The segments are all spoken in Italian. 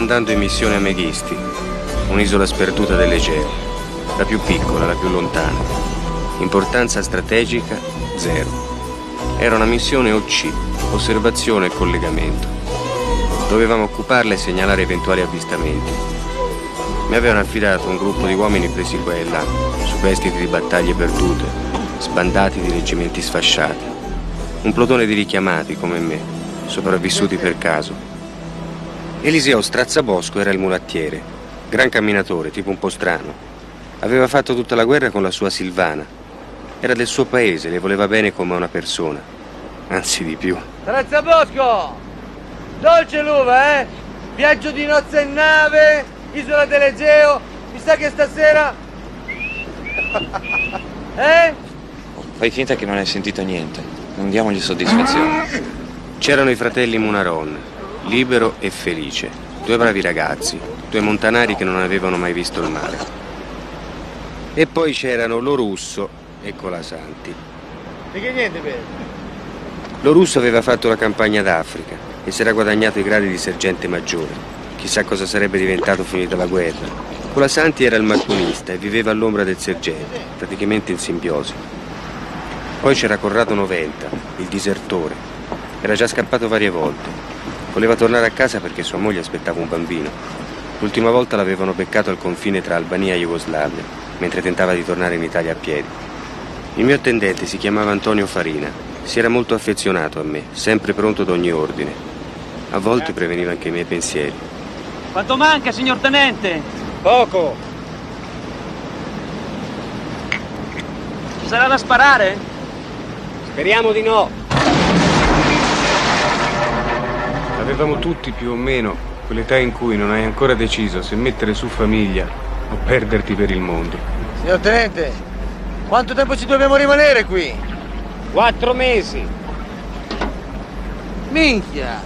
andando in missione a Meghisti, un'isola sperduta dell'Egeo, la più piccola, la più lontana. Importanza strategica, 0. Era una missione OC, osservazione e collegamento. Dovevamo occuparla e segnalare eventuali avvistamenti. Mi avevano affidato un gruppo di uomini presi qua e là, superstiti di battaglie perdute, sbandati di reggimenti sfasciati. Un plotone di richiamati come me, sopravvissuti per caso. Eliseo Strazzabosco era il mulattiere, gran camminatore, tipo un po' strano. Aveva fatto tutta la guerra con la sua Silvana. Era del suo paese, le voleva bene come una persona. Anzi di più. Strazzabosco! Dolce l'uva, eh? Viaggio di nozze in nave, isola dell'Egeo. Mi sa che stasera... Fai finta che non hai sentito niente. Non diamogli soddisfazione. C'erano i fratelli Munaron, Libero e Felice. 2 bravi ragazzi, 2 montanari che non avevano mai visto il mare. E poi c'erano Lo Russo e Colasanti. Di che niente, vero? Lo Russo aveva fatto la campagna d'Africa e si era guadagnato i gradi di sergente maggiore. Chissà cosa sarebbe diventato finita la guerra. Colasanti era il macchinista e viveva all'ombra del sergente, praticamente in simbiosi. Poi c'era Corrado 90, il disertore. Era già scappato varie volte. Voleva tornare a casa perché sua moglie aspettava un bambino. L'ultima volta l'avevano beccato al confine tra Albania e Jugoslavia, mentre tentava di tornare in Italia a piedi. Il mio attendente si chiamava Antonio Farina. Si era molto affezionato a me, sempre pronto ad ogni ordine. A volte preveniva anche i miei pensieri. Quanto manca, signor tenente? Poco. Ci sarà da sparare? Speriamo di no. Avevamo tutti più o meno quell'età in cui non hai ancora deciso se mettere su famiglia o perderti per il mondo. Signor tenente, quanto tempo ci dobbiamo rimanere qui? 4 mesi. Minchia!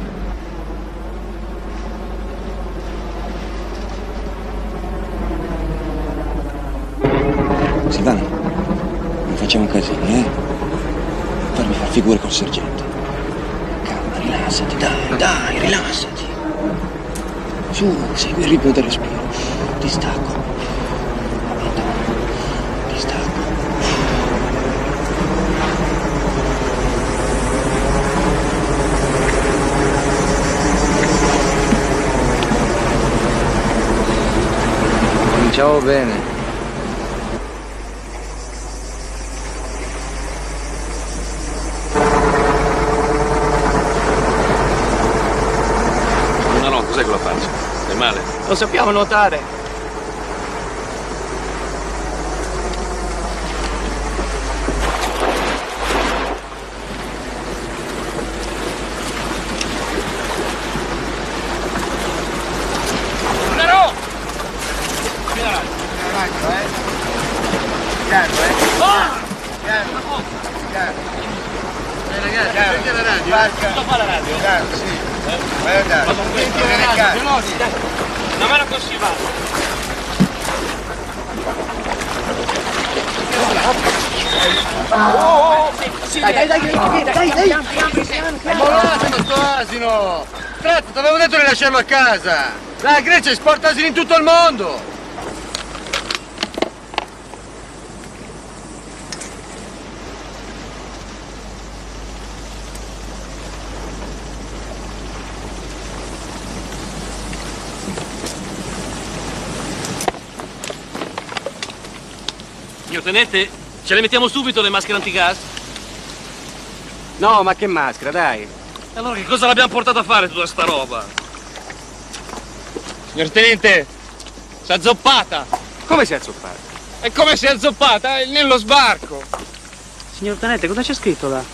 Silvana, non facciamo casini, eh? Farmi far figure col sergente. Calma, rilassati, dai, rilassati. Su, segui il ritmo del respiro. Ti stacco. Ti stacco. Cominciamo bene. Cos'è quella faccia? Stai male? Lo sappiamo nuotare. Nero! Piano, Piano, ragazzi, senti la radio? Cosa fa la radio? Piano, sì. Vai a dare. Una mano così va. È molato sto asino! Tratto, ti avevo detto di lasciarlo a casa! La Grecia esporta asini in tutto il mondo! Signor tenente, ce le mettiamo subito le maschere antigas? No, ma che maschera, dai! E allora che cosa l'abbiamo portato a fare tutta sta roba? Signor tenente, si è azzoppata. Come si è azzoppata? È come si è azzoppata? È nello sbarco. Signor tenente, cosa c'è scritto là?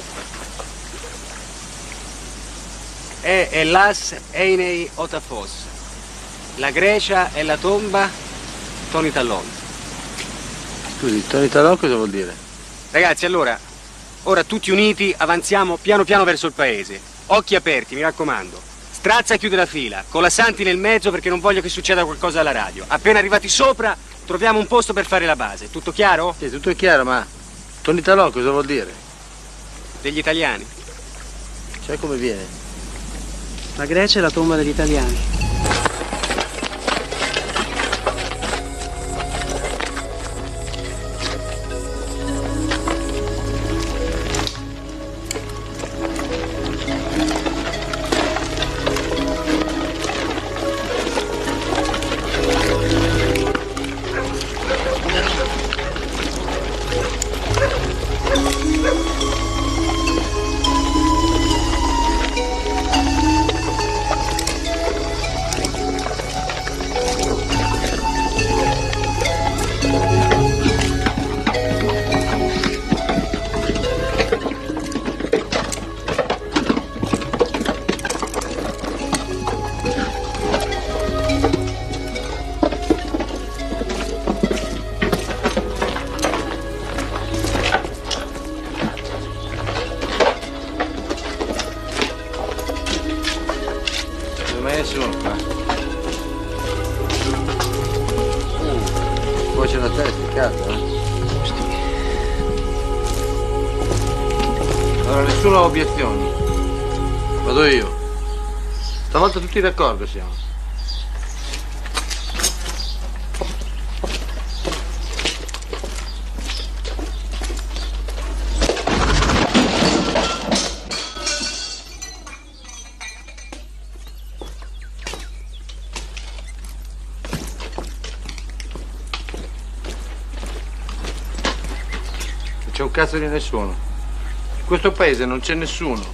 È Elas Einei Otafos. La Grecia è la tomba Tony Talon. Scusi, Tony Talon cosa vuol dire? Ragazzi, allora, ora tutti uniti avanziamo piano piano verso il paese. Occhi aperti, mi raccomando. Strazza chiude la fila, con la Santi nel mezzo perché non voglio che succeda qualcosa alla radio. Appena arrivati sopra, troviamo un posto per fare la base. Tutto chiaro? Sì, tutto è chiaro, ma Tony Talon cosa vuol dire? Degli italiani. Cioè come viene? La Grecia è la tomba degli italiani. c'è da te, sti cazzo, Allora, nessuno ha obiezioni. Vado io. Stavolta tutti d'accordo siamo. C'è un cazzo di nessuno. In questo paese non c'è nessuno.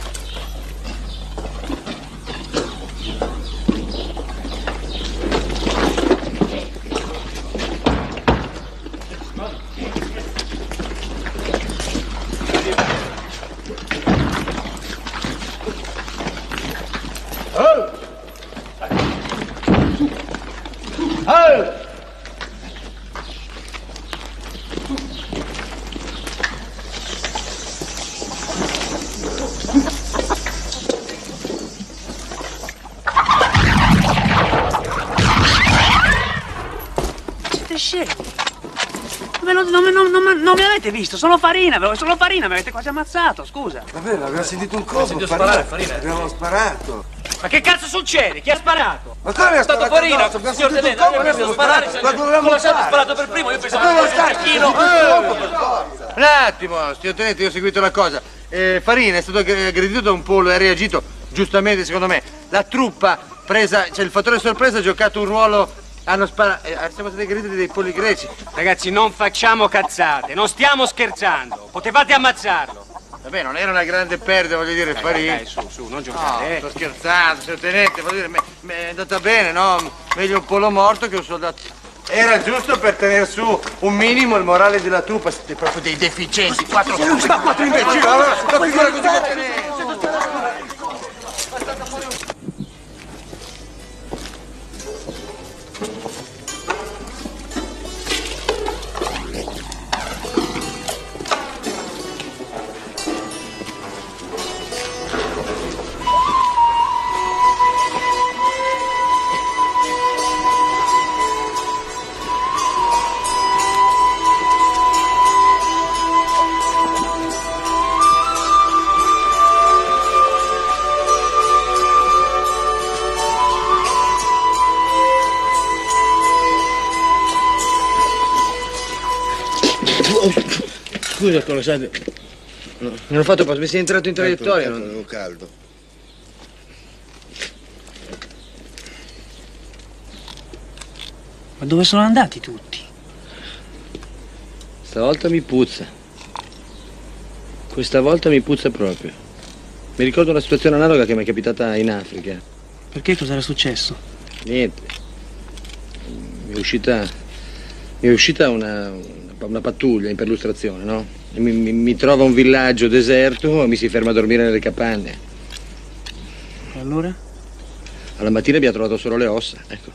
Non mi avete visto, sono farina, mi avete quasi ammazzato, scusa. Vabbè, abbiamo sentito un colpo, farina. Abbiamo sparato. Ma che cazzo succede? Chi ha sparato? Ma come ha sparato? Farina, signor Tenente, abbiamo sparato. Ma dovevamo fare? Sparato per primo, io pensavo che Un attimo, signor Tenente, io ho seguito una cosa. Farina è stato aggredito da un pollo e ha reagito giustamente, secondo me. La truppa presa, cioè il fattore sorpresa ha giocato un ruolo. Hanno sparato, siamo stati aggrediti dei polli greci. Ragazzi, non facciamo cazzate, non stiamo scherzando. Potevate ammazzarlo. Vabbè, non era una grande perdita, voglio dire, Farina. Dai, su, non giocare. Sto scherzando, signor Tenente, voglio dire, è andata bene, no? Meglio un pollo morto che un soldato. Era giusto per tenere su un minimo il morale della truppa. Siete proprio dei deficienti. Quattro imbecilli. Allora, la figura così che tenete. Scusa, Colosade. No, non ho fatto mi sei entrato in traiettoria. Non avevo caldo. Ma dove sono andati tutti? Stavolta mi puzza. Questa volta mi puzza proprio. Mi ricordo una situazione analoga che mi è capitata in Africa. Perché cos'era successo? Niente. Mi è uscita una pattuglia in perlustrazione, no? E mi trova un villaggio deserto e mi si ferma a dormire nelle capanne. E allora? Alla mattina abbiamo trovato solo le ossa, ecco.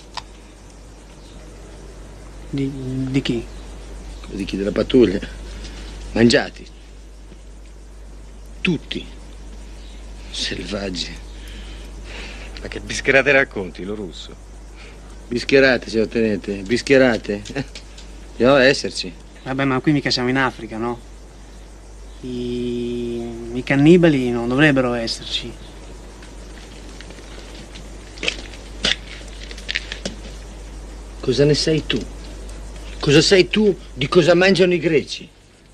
Di chi? Di chi? Della pattuglia. Mangiati. Tutti. Selvaggi. Ma che bischerate racconti, lo russo? Bischerate, signor Tenente, bischerate. Dobbiamo esserci. Vabbè, ma qui mica siamo in Africa, no? I cannibali non dovrebbero esserci. Cosa ne sai tu? Cosa sai tu di cosa mangiano i greci?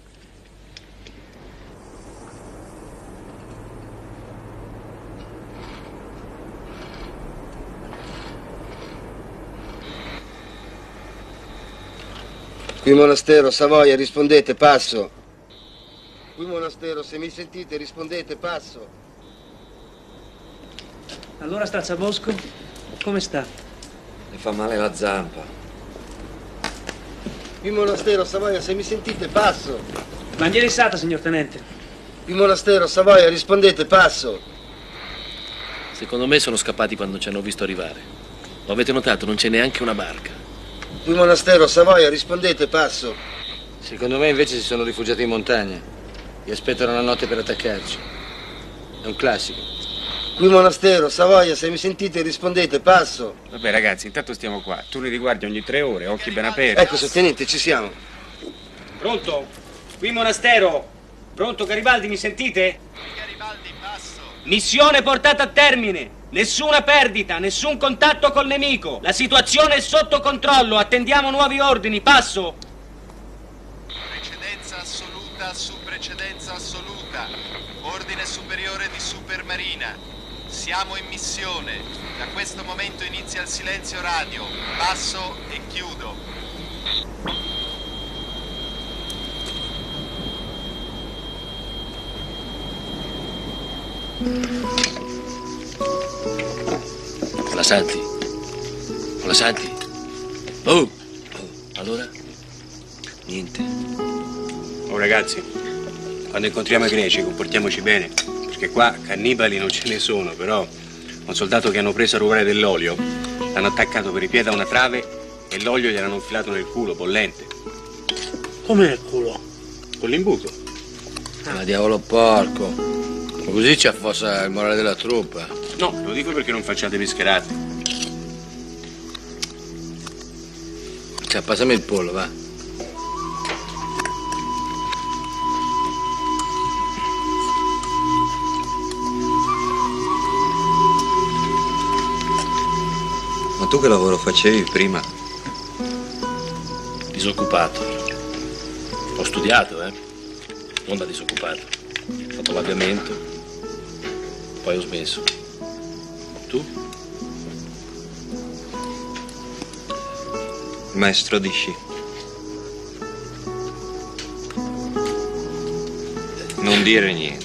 Qui monastero, Savoia, rispondete, passo. Qui monastero, se mi sentite, rispondete, passo. Allora, Strazzabosco, come sta? Mi fa male la zampa. Qui monastero, Savoia, se mi sentite, passo. Bandiera issata, signor Tenente. Qui monastero, Savoia, rispondete, passo. Secondo me sono scappati quando ci hanno visto arrivare. Lo avete notato? Non c'è neanche una barca. Qui monastero, Savoia, rispondete, passo. Secondo me invece si sono rifugiati in montagna. E aspettano la notte per attaccarci. È un classico. Qui Monastero, Savoia, se mi sentite rispondete, passo. Vabbè ragazzi, intanto stiamo qua. Turni di guardia ogni 3 ore, occhi ben aperti. Ecco, sottotenente, ci siamo. Pronto? Qui Monastero. Pronto Garibaldi, mi sentite? Garibaldi, passo. Missione portata a termine. Nessuna perdita, nessun contatto col nemico. La situazione è sotto controllo, attendiamo nuovi ordini, passo. Precedenza assoluta su precedenza assoluta. Ordine superiore di Supermarina. Siamo in missione. Da questo momento inizia il silenzio radio. Passo e chiudo. Colasanti? Colasanti? Oh! Allora? Niente. Oh ragazzi, quando incontriamo i greci comportiamoci bene, perché qua cannibali non ce ne sono, però un soldato che hanno preso a rubare dell'olio l'hanno attaccato per i piedi a una trave e l'olio gli hanno infilato nel culo, bollente. Come nel culo? Con l'imbuto. Ma diavolo porco. Ma così ci affossa il morale della truppa. No, lo dico perché non facciate bischerate. Cioè, passami il pollo, va. Ma tu che lavoro facevi prima? Disoccupato. Ho studiato, non da disoccupato. Ho fatto l'avviamento, poi ho smesso. Tu? Maestro di sci. Non dire niente.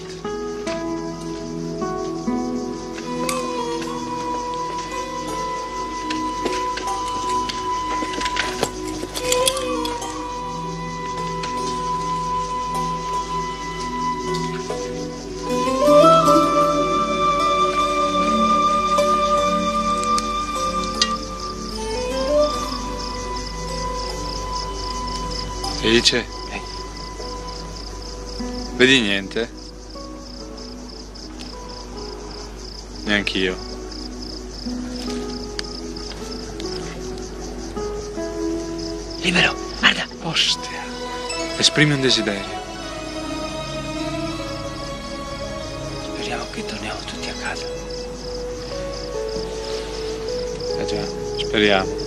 Felice? Vedi niente? Neanch'io. Libero, guarda. Ostia. Esprimi un desiderio. Speriamo che torniamo tutti a casa. Eh già, speriamo.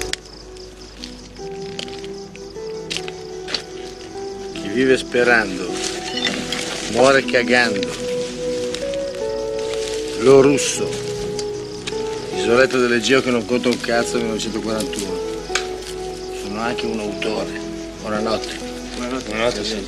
Chi vive sperando muore cagando. Lo Russo, isoletto dell'Egeo che non conta un cazzo, 1941. Sono anche un autore. Buonanotte. Buonanotte. Buonanotte, sì.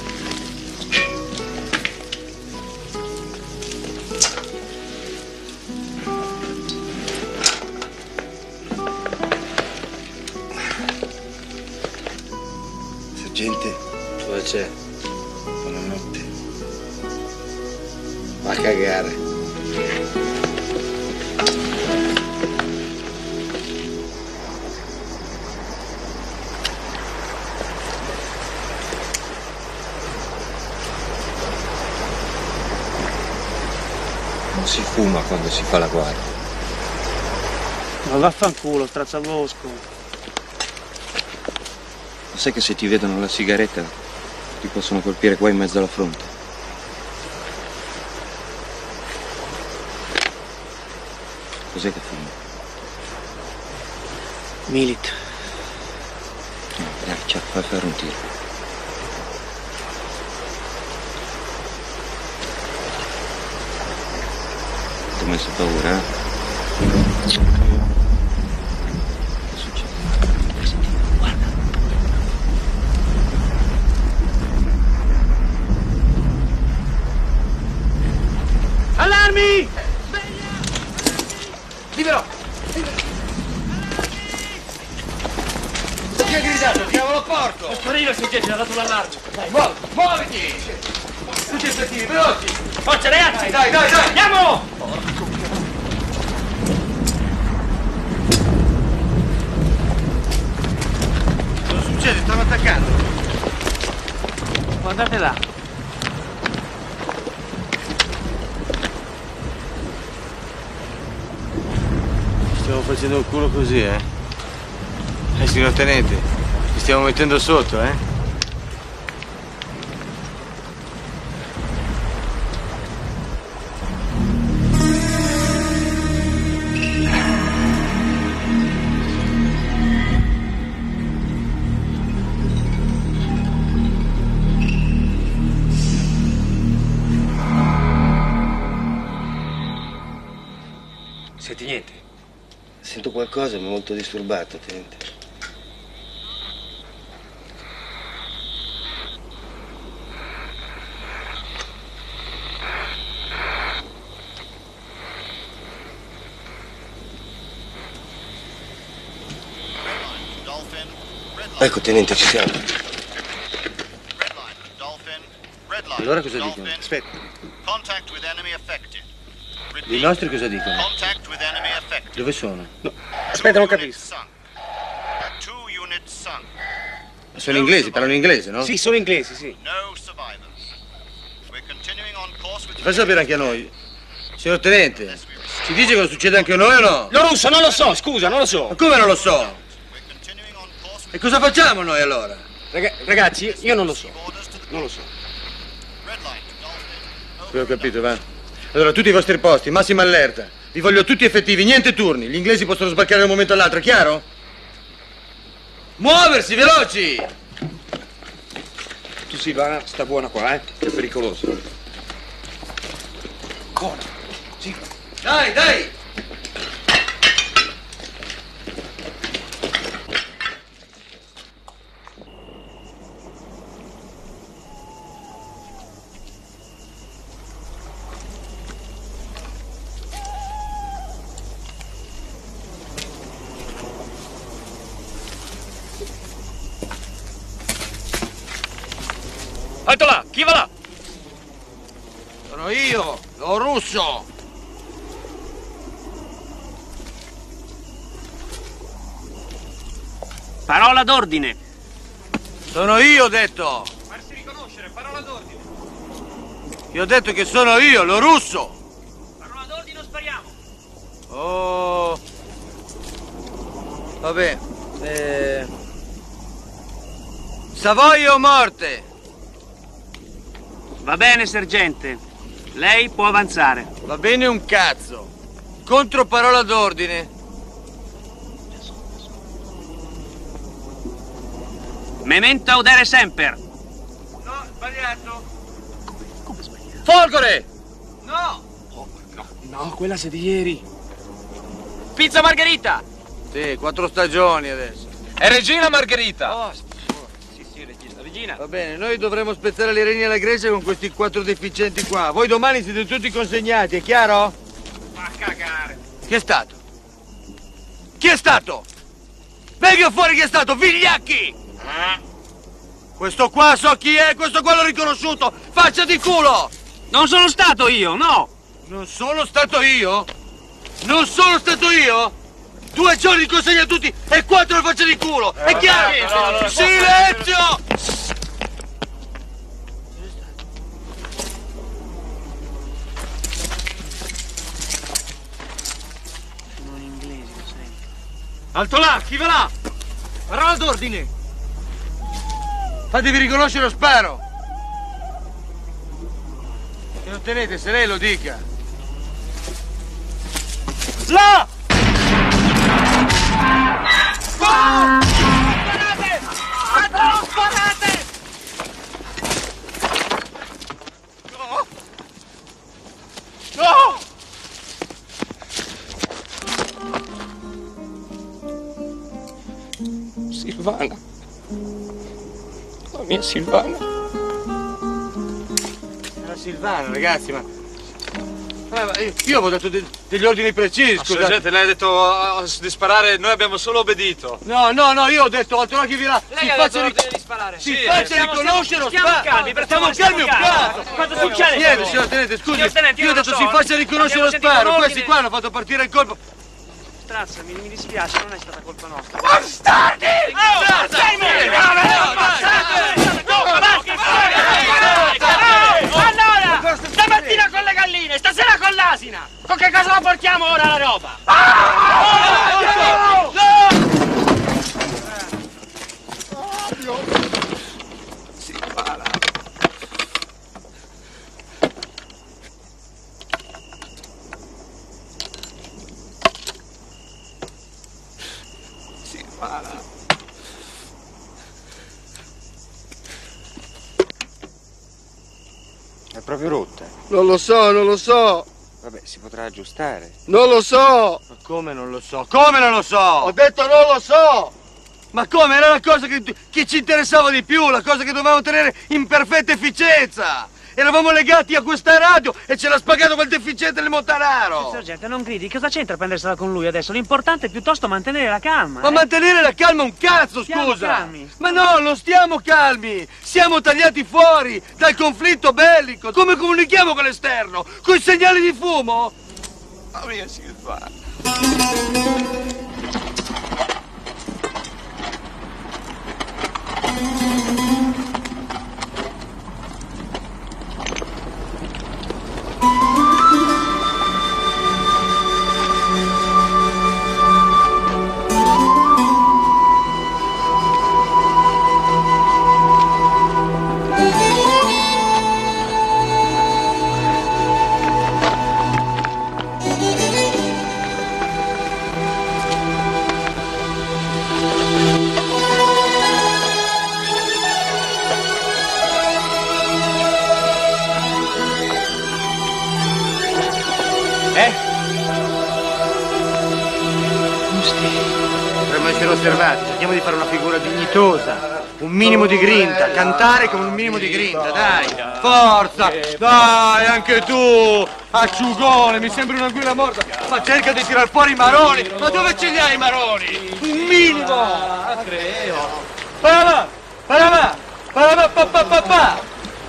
Sergente, Dove c'è? Buonanotte. Va a cagare. non si fuma quando si fa la guardia. Ma vaffanculo, strazzavosco. Ma sai che se ti vedono la sigaretta ti possono colpire qua in mezzo alla fronte? Cos'è che fumi? Milit. No, dai, fai fare un tiro. Ti ho messo paura, eh? Che succede? Guarda. Allarmi! Libero! Chi ha gridato? Diavolo porco! Pastorino, sentite, ci ha dato l'allarme. Dai, muoviti! Tutti effettivi, veloci! Forza, ragazzi! Dai! Andiamo! Cosa succede? Stanno attaccando! Guardate là. Stiamo facendo un culo così, signor tenente, ci stiamo mettendo sotto, Senti niente? Sento qualcosa, mi è molto disturbato, tenente. Ecco, tenente, ci siamo. Allora cosa dicono? Aspetta. I nostri cosa dicono? Dove sono? No. Aspetta, non capisco. Sono inglesi, parlano inglese, no? Sì, sono inglesi, sì. Ci fa sapere anche a noi. Signor tenente, ci dice cosa succede anche a noi o no? Lo russo, non lo so, scusa, non lo so. Ma come non lo so? E cosa facciamo noi allora? Ragazzi, io non lo so. Non lo so. Ho capito, va. Allora, tutti i vostri posti, massima allerta. Vi voglio tutti effettivi, niente turni. Gli inglesi possono sbarcare da un momento all'altro, è chiaro? Muoversi, veloci! Tu Silvana, sta buona qua, che è pericoloso. Buona, sì. Dai, dai! Alto là, chi va là? Sono io, lo russo. Parola d'ordine. Sono io, ho detto. Farsi riconoscere, parola d'ordine. Io ho detto che sono io, lo russo. Parola d'ordine o spariamo? Oh. Vabbè. Savoia o morte? Va bene, sergente. Lei può avanzare. Va bene un cazzo. Contro parola d'ordine. Memento audere semper. No, sbagliato. Come sbagliato? Folgore! No! No, quella sei di ieri. Pizza margherita! Sì, 4 stagioni adesso. E Regina Margherita! Oh, sì, Regina. va bene, noi dovremo spezzare le reni alla Grecia con questi 4 deficienti qua. Voi domani siete tutti consegnati, è chiaro? Fa cagare. Chi è stato? Chi è stato? Venga fuori chi è stato, vigliacchi! Questo qua so chi è, questo qua l'ho riconosciuto! Faccia di culo! Non sono stato io, no! Non sono stato io? Non sono stato io? 2 giorni di consegna a tutti e 4 le facce di culo! È chiaro? no, Silenzio! Alto là, chi va là? Parola d'ordine! Fatevi riconoscere, lo sparo! Se non tenete, se lei lo dica! Là! Sparate! Non sparate! No! No! Silvana. La mia Silvana. Era Silvana, ragazzi, ma io avevo dato degli ordini precisi, scusate. Sergente, lei ha detto di sparare, noi abbiamo solo obbedito. No, io ho detto, altro chi vi là. Lei ha dato l'ordine di sparare. Si faccia riconoscere, stiamo calmi, per favore, stiamo calmi un cazzo. Cosa succede? Niente, signor tenente, scusi. Signor tenente, io ho detto si faccia riconoscere lo sparo. Questi qua hanno fatto partire il colpo. Strazza, mi dispiace, non è stata colpa nostra. Bastardi! Allora, stamattina con le galline, stasera con l'asina. Con che cosa la portiamo ora la roba? radio. Si spara. Si spara. È proprio rotta. Non lo so, non lo so. Vabbè, si potrà aggiustare. Non lo so. Ma come non lo so? Come non lo so? Ho detto non lo so. Ma come? Era la cosa che ci interessava di più, la cosa che dovevamo tenere in perfetta efficienza. Eravamo legati a questa radio e ce l'ha spagato quel deficiente del Montanaro. Sergente, non gridi, cosa c'entra prendersela con lui adesso? L'importante è piuttosto mantenere la calma. Ma mantenere la calma un cazzo, Stiamo scusa! calmi. Ma no, non stiamo calmi! Siamo tagliati fuori dal conflitto bellico! Come comunichiamo con l'esterno? Con i segnali di fumo? Ma mia si fa. Dovremmo essere osservati, cerchiamo di fare una figura dignitosa, un minimo di grinta, cantare con un minimo di grinta, dai, forza, dai, anche tu, acciugone, mi sembri un'anguilla morta, ma cerca di tirar fuori i maroni, ma dove ce li hai i maroni? Un minimo! Parama, parama, parama, pa, pa, pa, pa.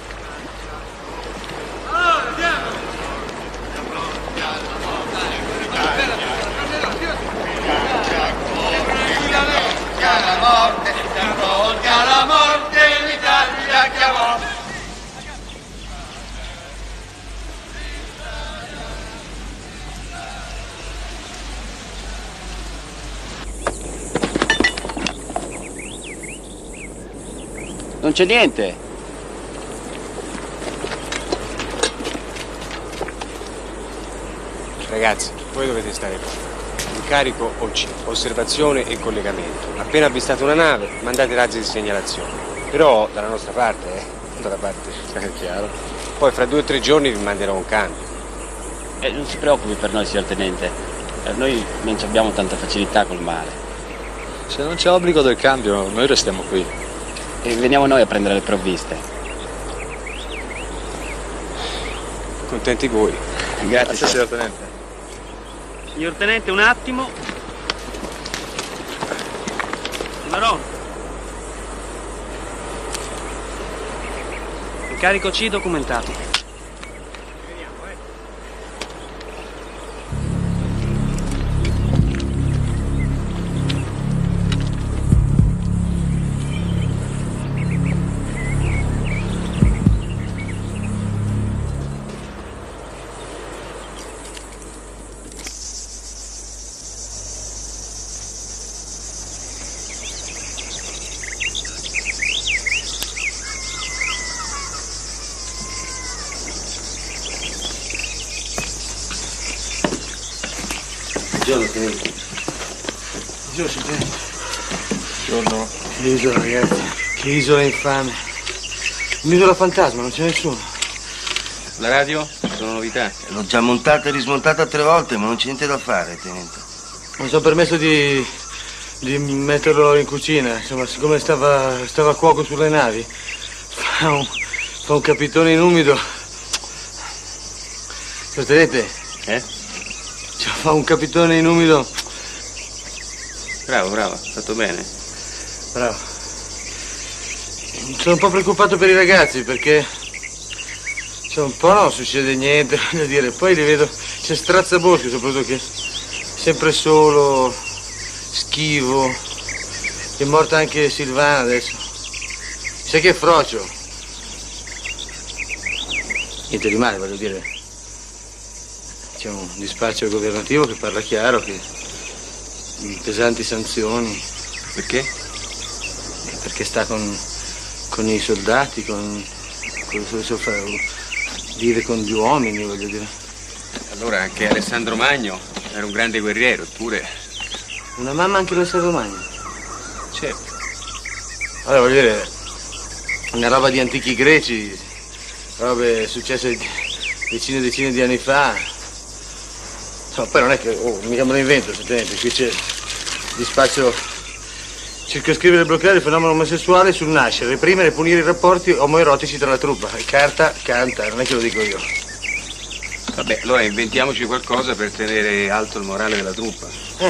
La morte l'Italia chiamò. Non c'è niente. Ragazzi, voi dovete stare qua. Incarico OC, osservazione e collegamento. Appena avvistate una nave, mandate razzi di segnalazione. Però dalla nostra parte, dalla parte, è chiaro. Poi fra 2 o 3 giorni vi manderò un cambio. Non si preoccupi per noi, signor Tenente. Noi non abbiamo tanta facilità col mare. Se non c'è obbligo del cambio, noi restiamo qui. E veniamo noi a prendere le provviste. Contenti voi. Grazie, signor Tenente. Signor Tenente, un attimo. Marone. Incarico C documentato. Buongiorno, Tenente. Buongiorno, Tenente. Buongiorno. Che isola, ragazzi. Che isola infame. Un'isola fantasma, non c'è nessuno. La radio? Sono novità. L'ho già montata e rismontata 3 volte, ma non c'è niente da fare, Tenente. Non ci ho permesso di metterlo in cucina. Insomma, siccome stava cuoco sulle navi, fa un capitone in umido. Signor Tenente? Fa un capitone in umido. Bravo, fatto bene. Bravo. Sono un po' preoccupato per i ragazzi perché un po' non succede niente, voglio dire. Poi li vedo, c'è Strazzaboschi soprattutto che è sempre solo, schivo. È morta anche Silvana adesso. Sai che è frocio. Niente di male, voglio dire. C'è un dispaccio governativo che parla chiaro che pesanti sanzioni. Perché? perché sta con i soldati, vive con gli uomini, voglio dire. Allora anche Alessandro Magno era un grande guerriero, eppure... Una mamma anche Alessandro Magno? Certo. Allora, voglio dire, una roba di antichi greci, robe successe decine e decine di anni fa. No, poi non è che, mica me lo invento, sentite, qui c'è di spazio circoscrivere e bloccare il fenomeno omosessuale sul nascere, reprimere e punire i rapporti omoerotici tra la truppa. Carta canta, non è che lo dico io. Vabbè, allora inventiamoci qualcosa per tenere alto il morale della truppa.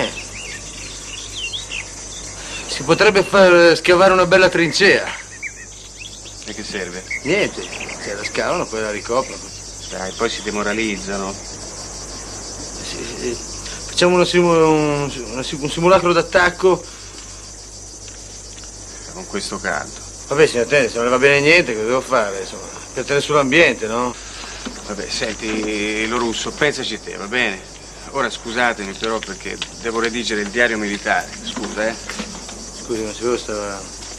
Si potrebbe far scavare una bella trincea. E che serve? Niente, se la scavano poi la ricoprono. Dai, poi si demoralizzano. Facciamo un simulacro d'attacco. Con questo caldo. Vabbè, signor Tennis, se non le va bene niente, cosa devo fare? Insomma, per tenere sull'ambiente, no? Vabbè, senti, lo russo, pensaci te, va bene? Ora scusatemi però perché devo redigere il diario militare. Scusa, eh? Scusi, non sapevo stava...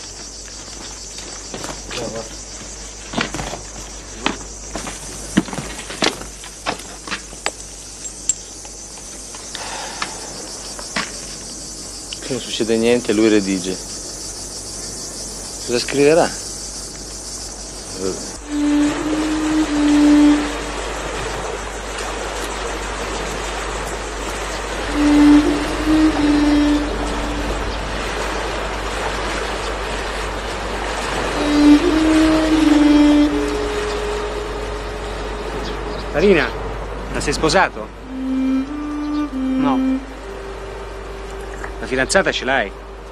Non succede niente, lui redige. Cosa scriverà? Marina, la sei sposato? No. La fidanzata ce l'hai?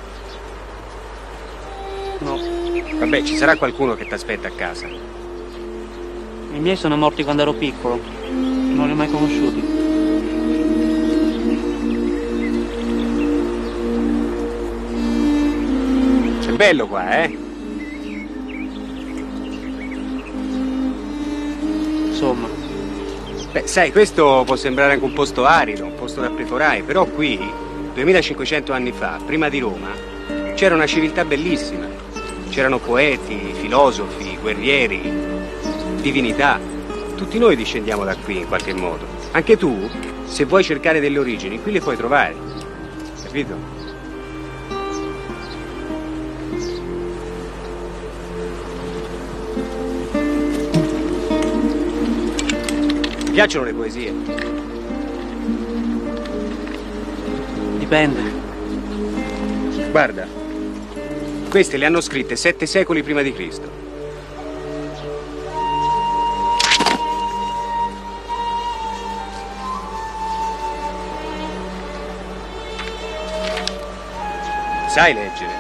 No. Vabbè, ci sarà qualcuno che ti aspetta a casa. I miei sono morti quando ero piccolo. Non li ho mai conosciuti. È bello qua, eh? Insomma. Beh, sai, questo può sembrare anche un posto arido, un posto da preforai, però qui, 2500 anni fa, prima di Roma, c'era una civiltà bellissima. C'erano poeti, filosofi, guerrieri, divinità. Tutti noi discendiamo da qui in qualche modo. Anche tu, se vuoi cercare delle origini, qui le puoi trovare. Capito? Ti piacciono le poesie? Dipende. Guarda, queste le hanno scritte 7 secoli prima di Cristo. Sai leggere?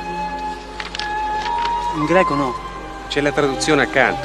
In greco no. C'è la traduzione accanto.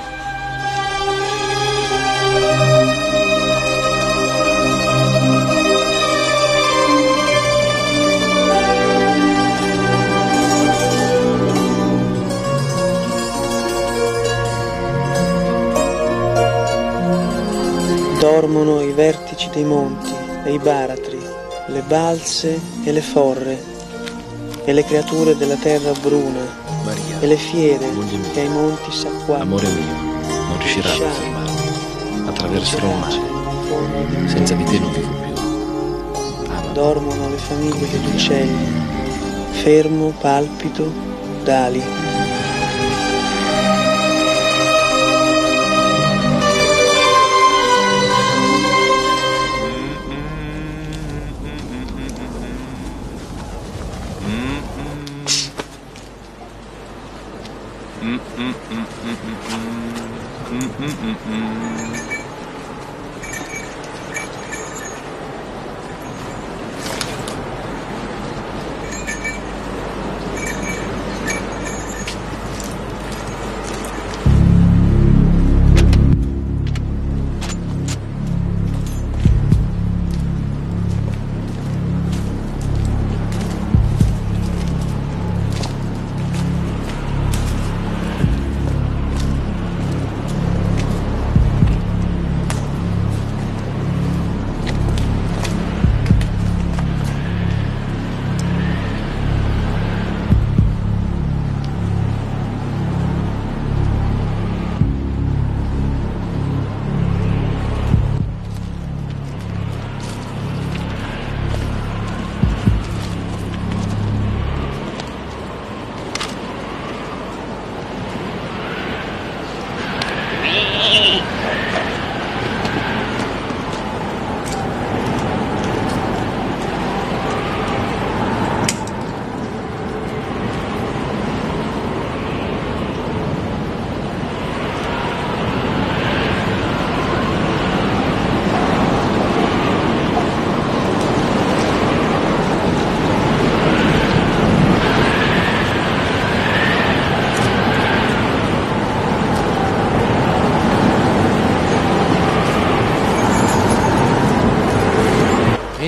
Dormono ai vertici dei monti e i baratri, le balze e le forre, e le creature della terra bruna, Maria, e le fiere che ai monti s'acquattano. Amore mio, non riusciranno a fermarmi. Attraverserò il mare. Senza di te non vivo più. Dormono le famiglie degli uccelli, fermo palpito d'ali.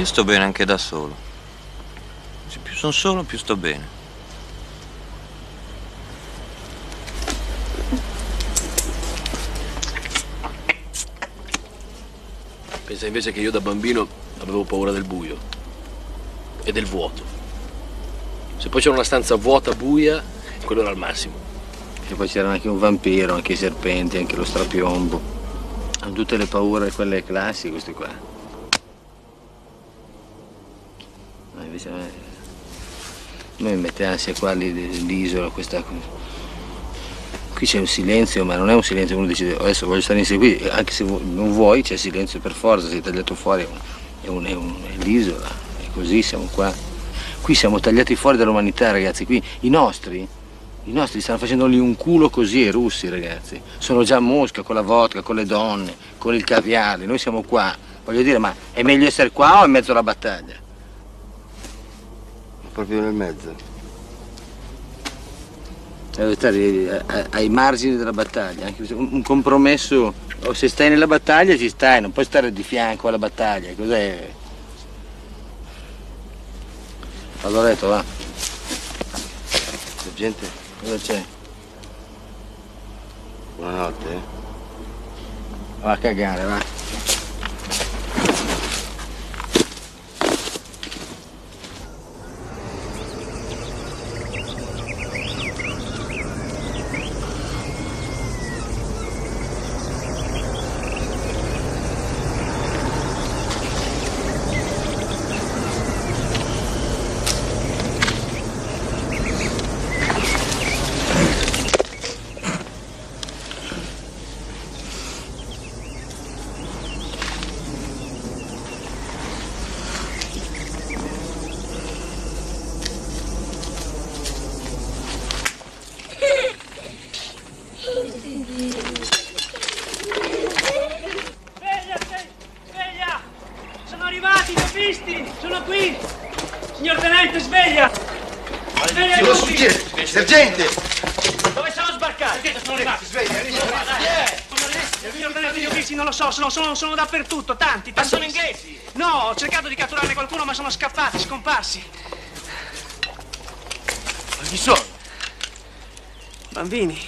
io sto bene anche da solo. Se più sono solo, più sto bene. Pensa invece che io da bambino avevo paura del buio e del vuoto. Se poi c'era una stanza vuota, buia, quello era il massimo. E poi c'era anche un vampiro, anche i serpenti, anche lo strapiombo. Hanno tutte le paure, quelle classiche, questi qua. Ma invece noi mi mette ansia qua l'isola, questa. Qui c'è un silenzio, ma non è un silenzio, uno dice adesso voglio stare insieme qui, anche se non vuoi c'è silenzio per forza, sei tagliato fuori, è l'isola, è così, siamo qua. Qui siamo tagliati fuori dall'umanità, ragazzi, qui i nostri stanno facendo lì un culo così ai russi, ragazzi. Sono già a Mosca con la vodka, con le donne, con il caviale, noi siamo qua. Voglio dire, ma è meglio essere qua o in mezzo alla battaglia? Proprio nel mezzo. Devo stare ai margini della battaglia, anche un compromesso, o se stai nella battaglia ci stai, non puoi stare di fianco alla battaglia, cos'è? Allora detto, va. Sergente? Cosa c'è? Buonanotte. Va a cagare, va. Sergente! Dove sono sbarcati? Sono rimasti, sveglia, non lo so, sono dappertutto, tanti. Ma sono inglesi? No, ho cercato di catturarne qualcuno, ma sono scappati, scomparsi. Ma chi sono? Bambini.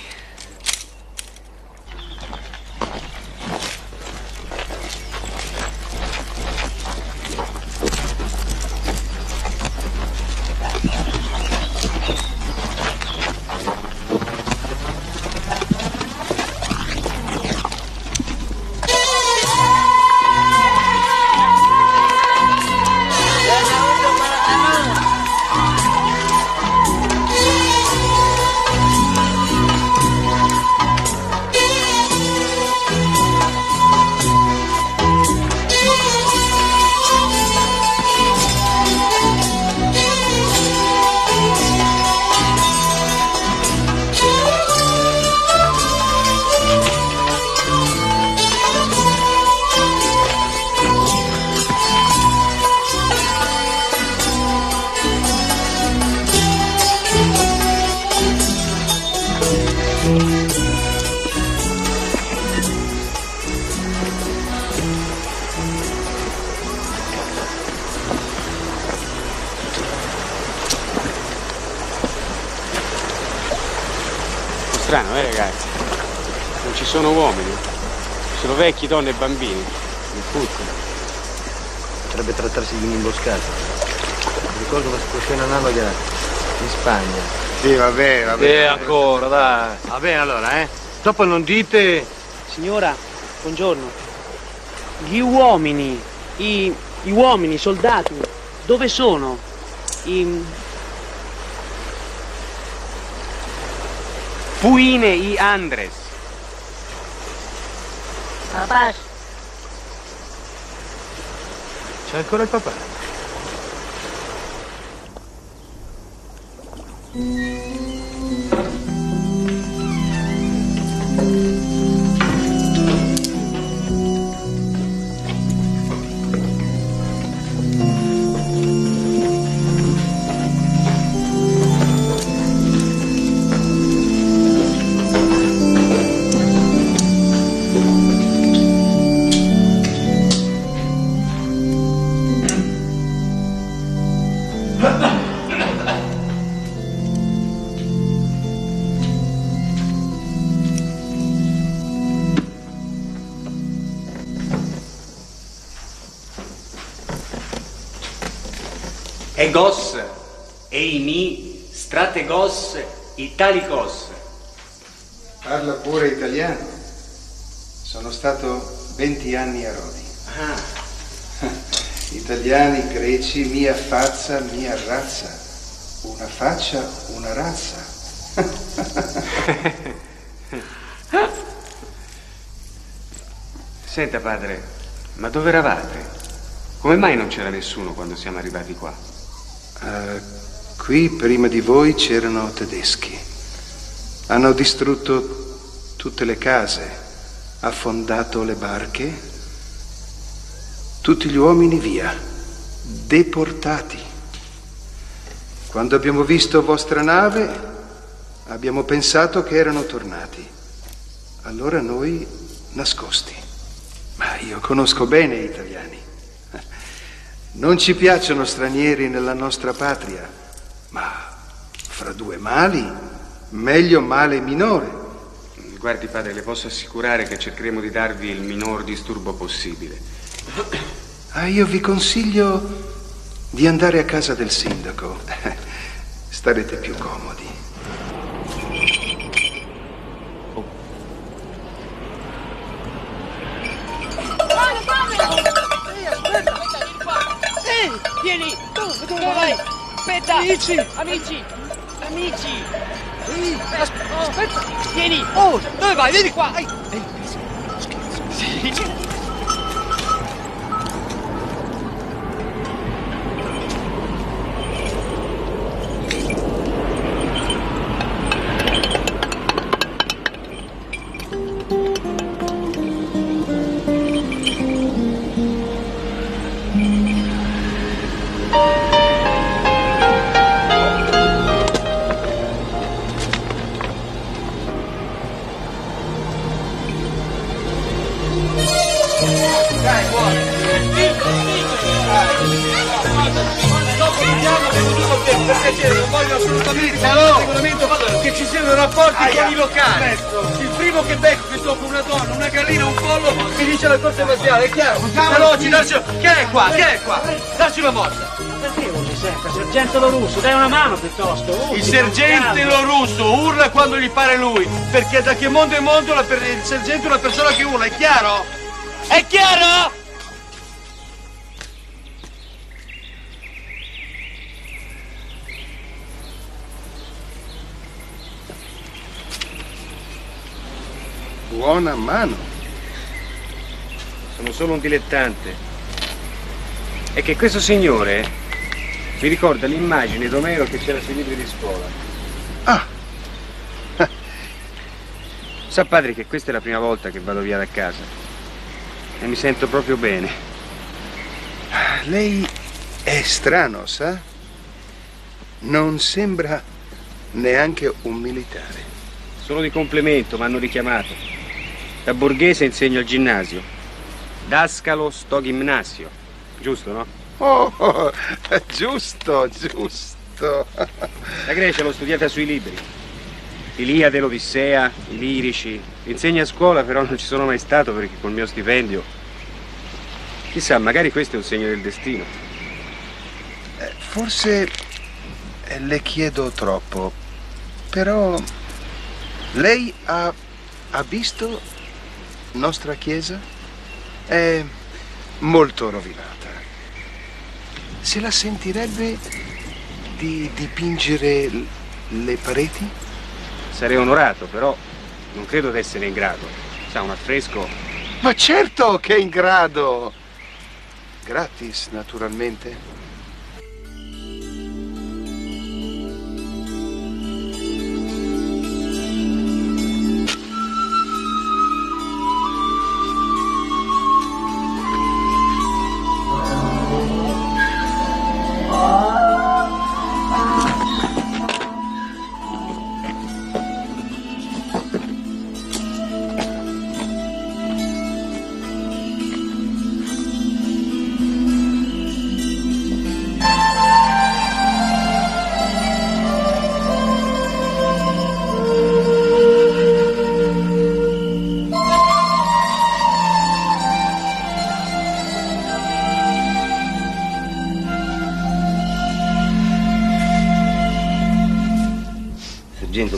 Strano, ragazzi? Non ci sono uomini, ci sono vecchi, donne e bambini. Mi fottono. Potrebbe trattarsi di un'imboscata. Mi ricordo una situazione analoga in Spagna. Sì, va bene. Ancora, dai. Va bene allora, eh? Dopo non dite... Signora, buongiorno. Gli uomini, i uomini, i soldati, dove sono? Puine y Andres. Papà. C'è ancora il papà? Egos, eimi, strategos, italicos. Parla pure italiano. Sono stato 20 anni a Rodi. Italiani, greci, mia fazza, mia razza. Una faccia, una razza. Senta padre, ma dove eravate? Come mai non c'era nessuno quando siamo arrivati qua? Qui prima di voi c'erano tedeschi. Hanno distrutto tutte le case, affondato le barche, tutti gli uomini via, deportati. Quando abbiamo visto vostra nave, abbiamo pensato che erano tornati. Allora noi nascosti. Ma io conosco bene gli italiani. Non ci piacciono stranieri nella nostra patria, ma fra due mali, meglio male minore. Guardi padre, le posso assicurare che cercheremo di darvi il minor disturbo possibile. Io vi consiglio di andare a casa del sindaco. Starete più comodi. Vieni, dove vai? Aspetta! Amici! Aspetta! Vieni! Oh, dove vai? Vieni qua! Sì. Che ci siano rapporti con i locali. Il primo che becco che tocca una donna, una gallina, un pollo, mi dice la corte marziale, è chiaro? Veloci, darci... Che è qua? Darci una mossa. Perché non si sente? Sergente Lorusso, dai una mano piuttosto. Il sergente Lorusso urla quando gli pare lui, perché da che mondo è mondo il sergente è una persona che urla, è chiaro? È chiaro? Buona mano. Sono solo un dilettante. È che questo signore mi ricorda l'immagine d'Omero che c'era sui libri di scuola. Sa padre che questa è la prima volta che vado via da casa e mi sento proprio bene. Lei è strano, sa? Non sembra neanche un militare. Solo di complemento, mi hanno richiamato. Da borghese insegno al ginnasio. Dascalo sto gimnasio. Giusto, no? Oh, giusto. La Grecia l'ho studiata sui libri. Iliade, l'Odissea, i lirici. Insegno a scuola, però non ci sono mai stato perché col mio stipendio... Chissà, magari questo è un segno del destino. Forse le chiedo troppo, però lei ha visto nostra chiesa? È molto rovinata. Se la sentirebbe di dipingere le pareti? Sarei onorato, però non credo di essere in grado. Sa, un affresco... Ma certo che è in grado! Gratis, naturalmente.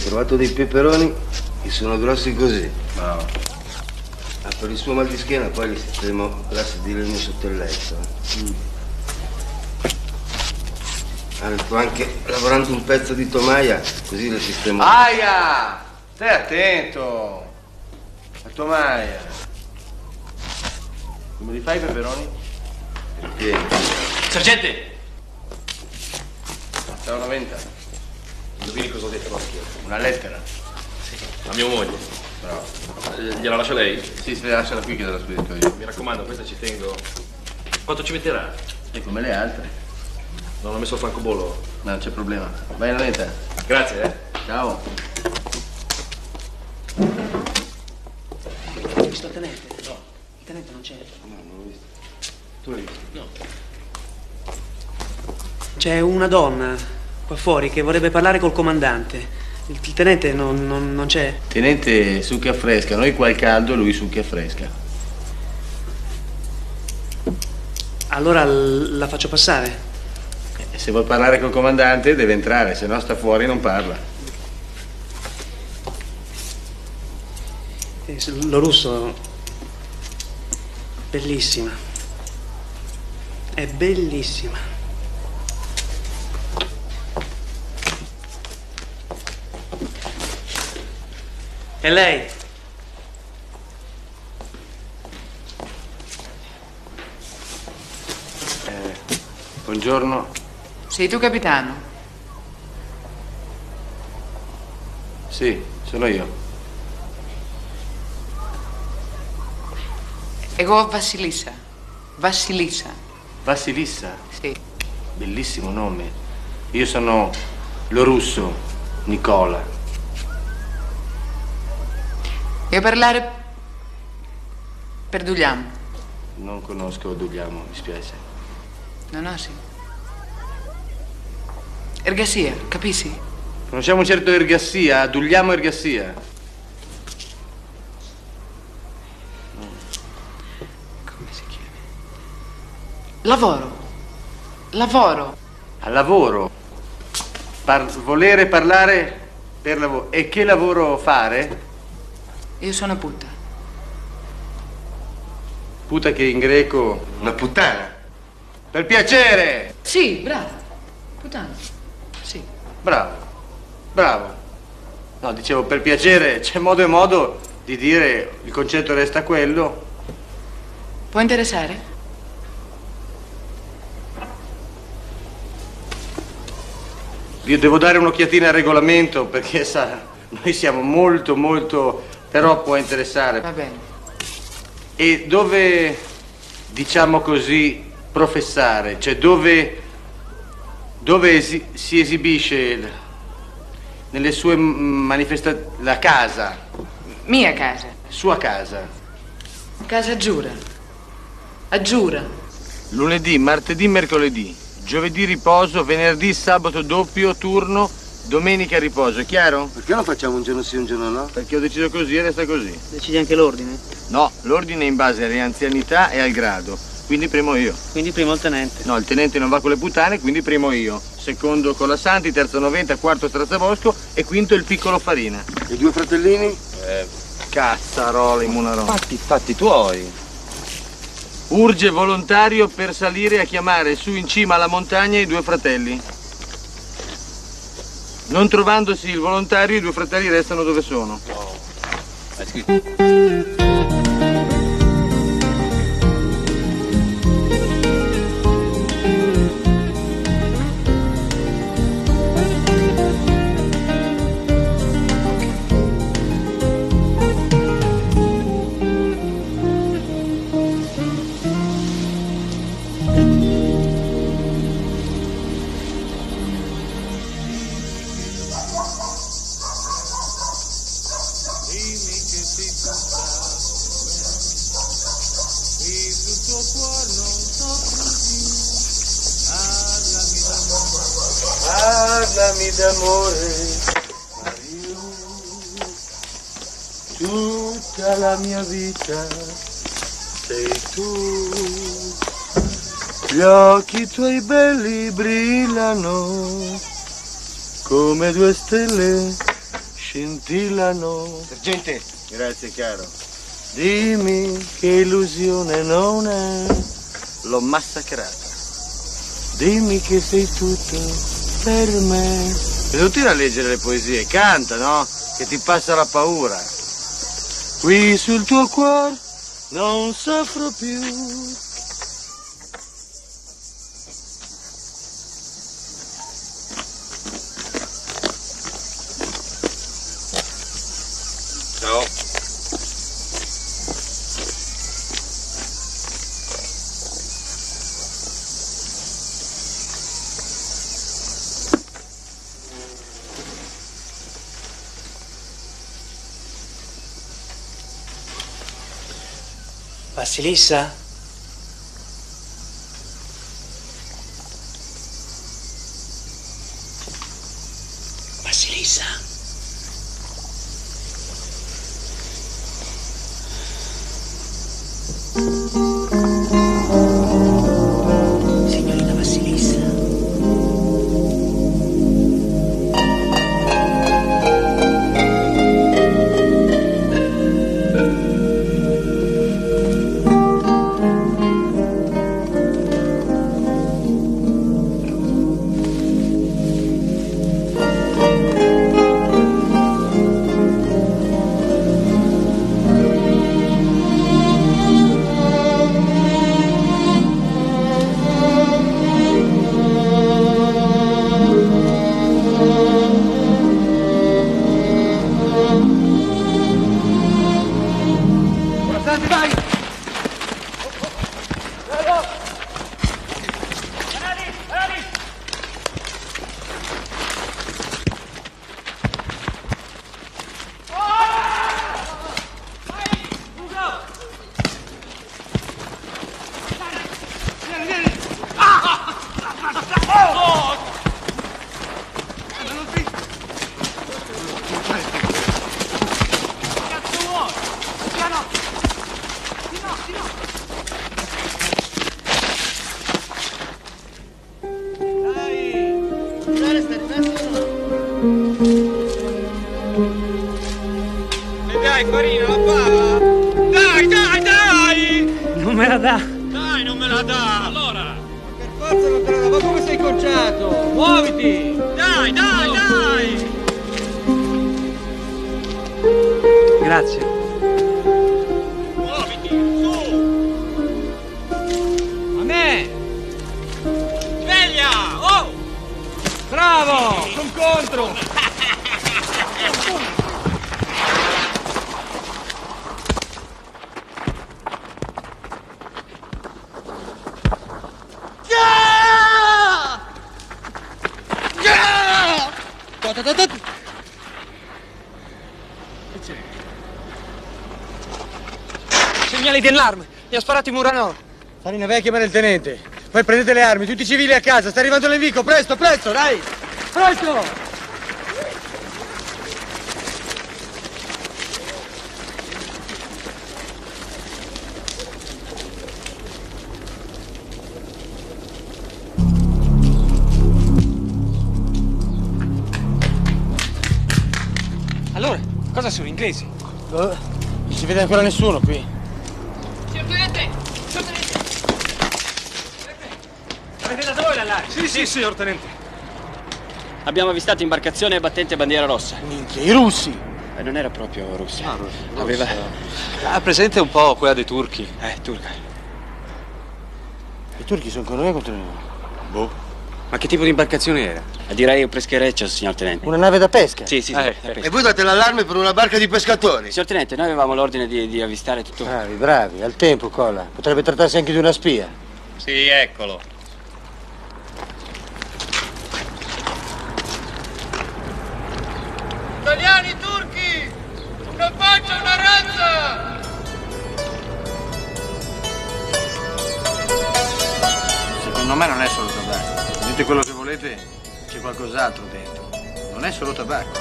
trovato dei peperoni che sono grossi così. Bravo. Ah, per il suo mal di schiena poi gli sistemo l'asse di legno sotto il letto. Sto anche lavorando un pezzo di tomaia, così le sistemo. Aia! Stai attento! La tomaia. Come li fai i peperoni? Pieni. Sergente! C'è una venta. Indovini cosa ho detto all'occhio? Una lettera. Sì. A mia moglie. Bravo. Gliela lascia lei? Sì, se la lasciala qui che te la spedito io. Mi raccomando, questa ci tengo. Quanto ci metterà? E come le altre. Non ho messo il francobollo. No, non c'è problema. Vai la venta. Grazie, eh. Ciao. Hai visto il tenente? No. Il tenente non c'è. No, non l'ho visto. Tu l'hai visto? No. C'è una donna qua fuori che vorrebbe parlare col comandante. Il tenente non c'è. Tenente succhia fresca, noi qua al caldo, lui succhia fresca. Allora la faccio passare. Se vuoi parlare col comandante deve entrare, se no sta fuori e non parla. Lo russo, bellissima. È bellissima. E lei? Buongiorno. Sei tu capitano? Sì, sono io. Ego Vassilissa. Vassilissa. Vassilissa? Sì. Bellissimo nome. Io sono lo russo, Nicola. Io parlare per Dugliamo. Non conosco Dugliamo, mi spiace. No, sì. Ergassia, capisci? Conosciamo un certo Ergassia, Dugliamo Ergassia. Come si chiama? Lavoro. Lavoro. Al lavoro. Volere parlare per lavoro. E che lavoro fare? Io sono puta. Puta che in greco... Una puttana. Per piacere! Sì, bravo. Puttana. Sì. Bravo. Bravo. No, dicevo, per piacere, c'è modo e modo di dire, il concetto resta quello. Può interessare? Io devo dare un'occhiatina al regolamento perché sa, noi siamo molto, però può interessare. Va bene. E dove, diciamo così, professare? Cioè dove si esibisce nelle sue manifestazioni? La casa. Mia casa. Sua casa. Casa Giura. A Giura. Lunedì, martedì, mercoledì. Giovedì riposo, venerdì, sabato doppio turno, domenica riposo, è chiaro? Perché non facciamo un giorno sì, un giorno no? Perché ho deciso così e resta così. Decidi anche l'ordine? No, l'ordine è in base alle anzianità e al grado, quindi primo io. Quindi primo il tenente? No, il tenente non va con le puttane, quindi primo io. Secondo Colasanti, terzo Noventa, quarto Strazzabosco e quinto il piccolo Farina. E i due fratellini? Cazzarola, in una roba. Fatti tuoi. Urge volontario per salire a chiamare su in cima alla montagna i due fratelli. Non trovandosi il volontario, i due fratelli restano dove sono. Hai scritto? Parlami d'amore, tutta la mia vita sei tu. Gli occhi tuoi belli brillano come due stelle scintillano. Sergente. Grazie, caro. Dimmi che illusione non è. L'ho massacrata. Dimmi che sei tutto per me. E continua a leggere le poesie, canta, no? Che ti passa la paura. Qui sul tuo cuore non soffro più. Ciao. Basilissa? Basilissa? Signorina Basilissa? Dai, Farina, la palla! Dai! Non me la dà! Dai, non me la dà! Allora! Per forza non te la dà, ma come sei conciato? Muoviti! Dai! Grazie. Muoviti, su! A me! Sveglia! Oh! Bravo! Son contro! Segnali di allarme! Mi ha sparato Murano! Farina, vai a chiamare il tenente. Poi prendete le armi, tutti i civili a casa. Sta arrivando l'invico, presto, dai! Presto! Allora, cosa sono inglesi? Non si vede ancora nessuno qui. Signor tenente! Avete dato voi l'allarme? Sì, signor tenente. Abbiamo avvistato imbarcazione battente bandiera rossa. Minchia, i russi! Non era proprio russa. Ah, Aveva... Ha presente un po' quella dei turchi? Turca. I turchi sono con noi o contro noi? Boh. Ma che tipo di imbarcazione era? Direi un peschereccio, signor tenente. Una nave da pesca? Sì, da pesca. E voi date l'allarme per una barca di pescatori? Signor tenente, noi avevamo l'ordine di avvistare tutto. Bravi, al tempo, Colla. Potrebbe trattarsi anche di una spia. Sì, eccolo. Italiani, turchi! Una pancia, una razza! Secondo me non è solo tabacco. Dite quello che volete, c'è qualcos'altro dentro. Non è solo tabacco.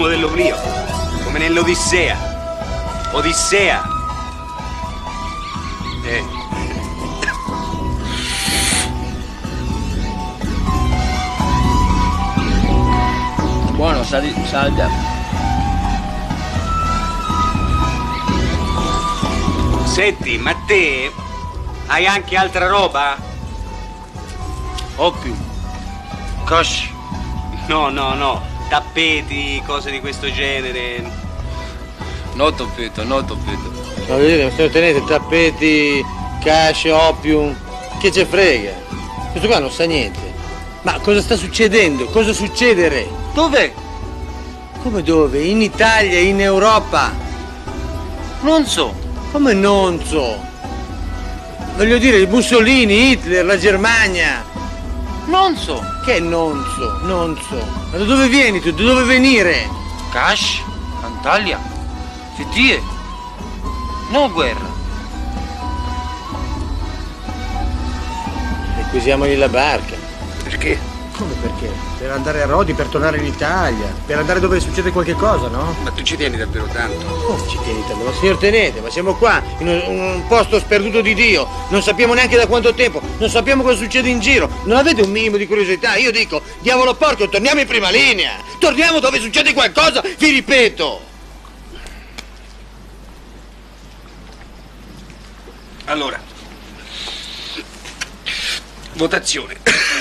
dell'oblio, come nell'Odissea. Odissea. Buono, salda. Senti, ma te hai anche altra roba? Oppio. Cosci. No. Tappeti, cose di questo genere. No tappeto. Ma vedete, signor Tenente, tappeti, casce, opium. Che ce frega? Questo qua non sa niente. Ma cosa sta succedendo? Cosa succedere? Dove? Come dove? In Italia, in Europa. Non so. Come non so? Voglio dire, Mussolini, Hitler, la Germania. Non so. Che non so? Ma da dove vieni tu? Da dove venire? Cash, Antalya, Fittie. No guerra. Requisiamogli la barca. Perché? Come perché? Per andare a Rodi, per tornare in Italia, per andare dove succede qualche cosa, no? Ma tu ci tieni davvero tanto? Come ci tieni tanto? Ma signor Tenente, ma siamo qua in un posto sperduto di Dio, non sappiamo neanche da quanto tempo, non sappiamo cosa succede in giro, non avete un minimo di curiosità? Io dico, diavolo porco, torniamo in prima linea, torniamo dove succede qualcosa, vi ripeto! Allora, votazione.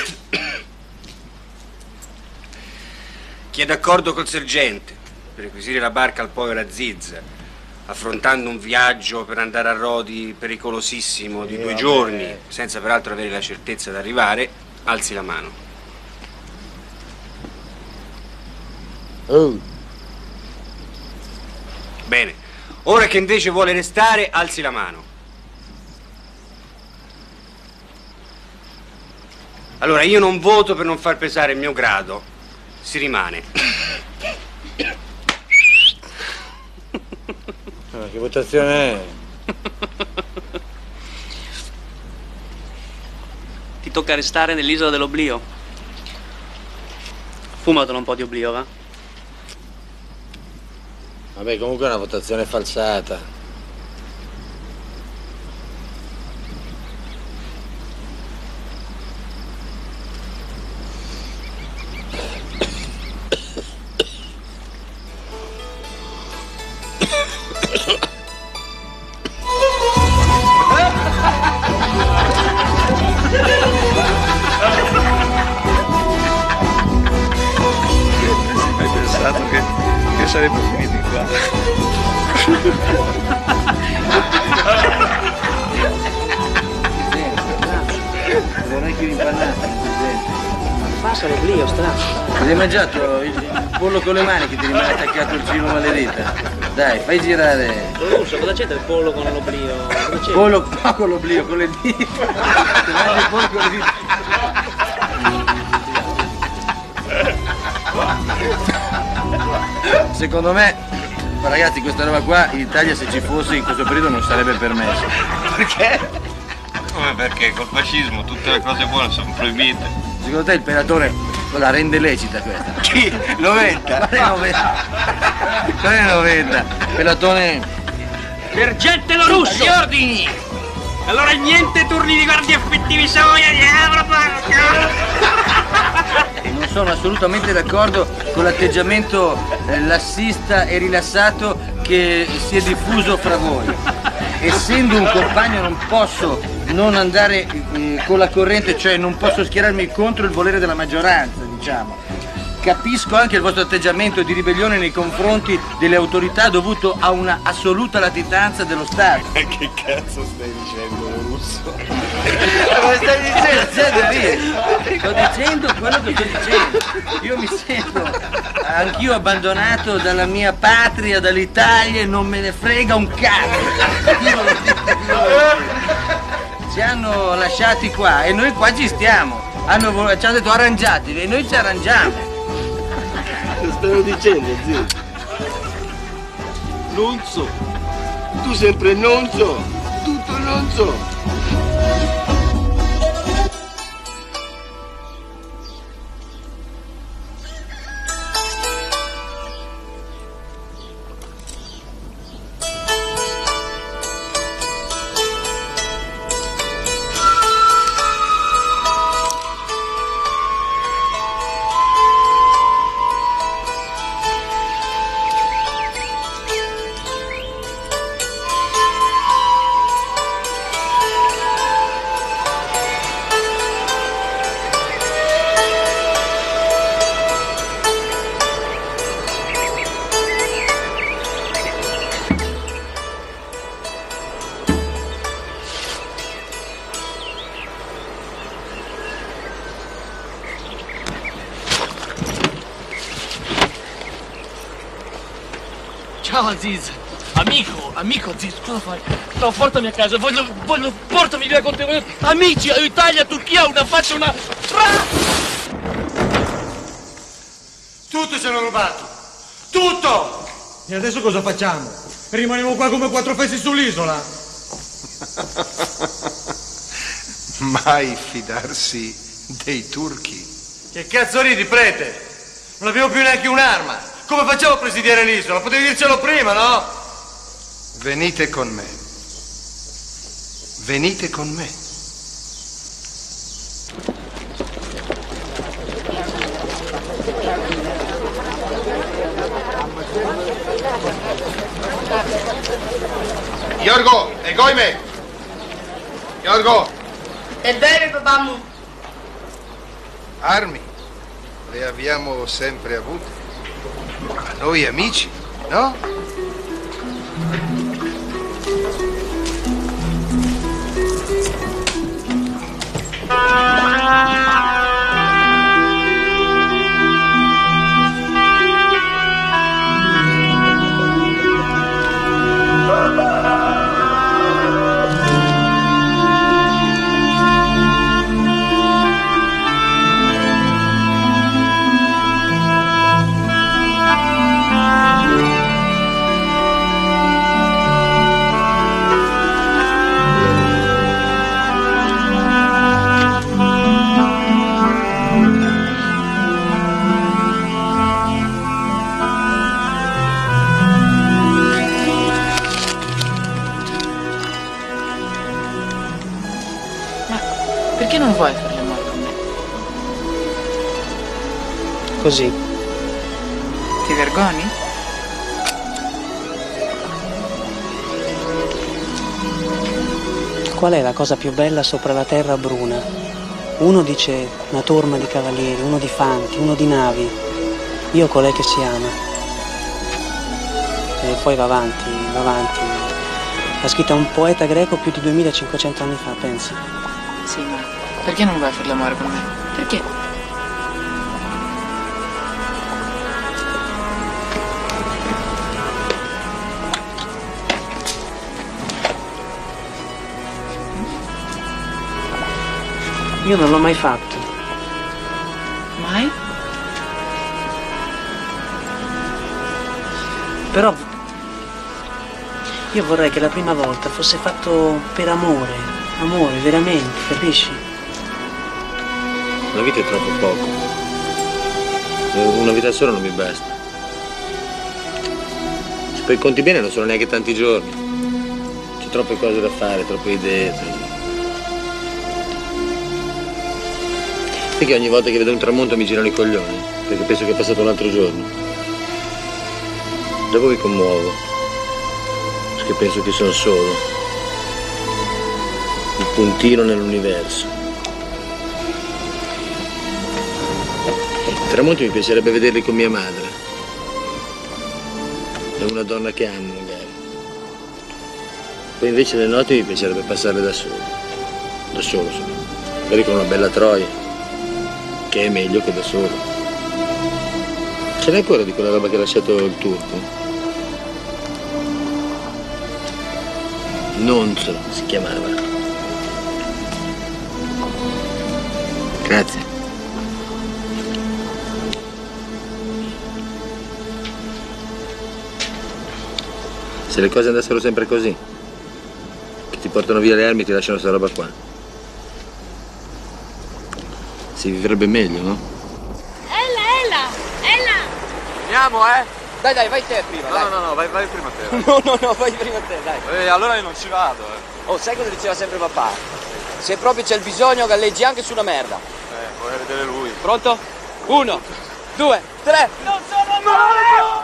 Chi è d'accordo col sergente per requisire la barca al povero Aziz, affrontando un viaggio per andare a Rodi pericolosissimo di 2 giorni, senza peraltro avere la certezza di arrivare, alzi la mano. Bene, ora che invece vuole restare, alzi la mano. Allora, io non voto per non far pesare il mio grado. Si rimane. Che votazione è? Ti tocca restare nell'isola dell'oblio. Fumatelo un po' di oblio, va? Vabbè, comunque è una votazione falsata. Saremmo finiti qua. Vorrei che rimpannate. Passa l'oblio, strano. Hai mangiato il pollo con le mani che ti rimane attaccato il filo maledetta? Dai, fai girare. Russo, cosa c'entra il pollo con l'oblio? Pollo con l'oblio, con le dita. Ti mangi il pollo con le dita. Secondo me, ma ragazzi, questa roba qua in Italia, se ci fosse in questo periodo, non sarebbe permesso. Perché? Come perché? Col fascismo tutte le cose buone sono proibite. Secondo te il pelatore la rende lecita questa? Chi? 90? Qual è 90? Qual è 90? Pelatone... Sergente Lorusso! Gli ordini! Allora niente turni di guardia effettivi, Savoia, diavolo, porca! Non sono assolutamente d'accordo con l'atteggiamento lassista e rilassato che si è diffuso fra voi. Essendo un compagno non posso non andare con la corrente, cioè non posso schierarmi contro il volere della maggioranza, diciamo. Capisco anche il vostro atteggiamento di ribellione nei confronti delle autorità dovuto a una assoluta latitanza dello Stato. Che cazzo stai dicendo, Russo? Cosa stai dicendo? Sto dicendo quello che sto dicendo. Io mi sento anch'io abbandonato dalla mia patria, dall'Italia, e non me ne frega un cazzo. Io lo dico. Ci hanno lasciati qua e noi qua ci stiamo. Ci hanno detto arrangiatevi e noi ci arrangiamo. Lo stavo dicendo, zio. Non so. Tu sempre non so. Tutto non so. Ciao Aziz. Amico Aziz, cosa fai? No, portami a casa, portami via con te. Amici, Italia, Turchia, una faccia, una... Tutto ci hanno rubato! Tutto! E adesso cosa facciamo? Rimaniamo qua come quattro fessi sull'isola? Mai fidarsi dei turchi. Che cazzo ridi, prete? Non abbiamo più neanche un'arma. Come facciamo a presidiare l'isola? Potevi dircelo prima, no? Venite con me. Venite con me. Yorgo, e Goime! Yorgo! È vero, papà. Armi le abbiamo sempre avute. Ma noi amici, no? Perché non vuoi fare l'amore con me? Così. Ti vergogni? Qual è la cosa più bella sopra la terra bruna? Uno dice una torma di cavalieri, uno di fanti, uno di navi. Io colei che si ama. E poi va avanti, va avanti. L'ha scritta un poeta greco più di 2500 anni fa, pensi? Sì, ma perché non vuoi fare l'amore con me? Perché? Io non l'ho mai fatto. Mai? Però io vorrei che la prima volta fosse fatto per amore, amore, veramente, capisci? La vita è troppo poco. Una vita sola non mi basta. Se poi conti bene non sono neanche tanti giorni. C'è troppe cose da fare, troppe idee. Perché ogni volta che vedo un tramonto mi girano i coglioni, perché penso che è passato un altro giorno. Dopo mi commuovo, perché penso che sono solo, un puntino nell'universo. I tramonti mi piacerebbe vederli con mia madre. È una donna che amo, magari. Poi invece le notti mi piacerebbe passarle da solo. Da solo, magari con una bella troia. Che è meglio che da solo. Ce n'è ancora di quella roba che ha lasciato il turco? Nonzo si chiamava. Grazie. Se le cose andassero sempre così, che ti portano via le armi e ti lasciano questa roba qua, si vivrebbe meglio, no? Ella! Andiamo, Dai, vai te prima, dai. No, vai prima te. No, vai prima te, dai. Allora io non ci vado, Oh, sai cosa diceva sempre papà? Se proprio c'è il bisogno, galleggi anche su una merda. Vorrei vedere lui. Pronto? 1, 2, 3. Non sono Mario!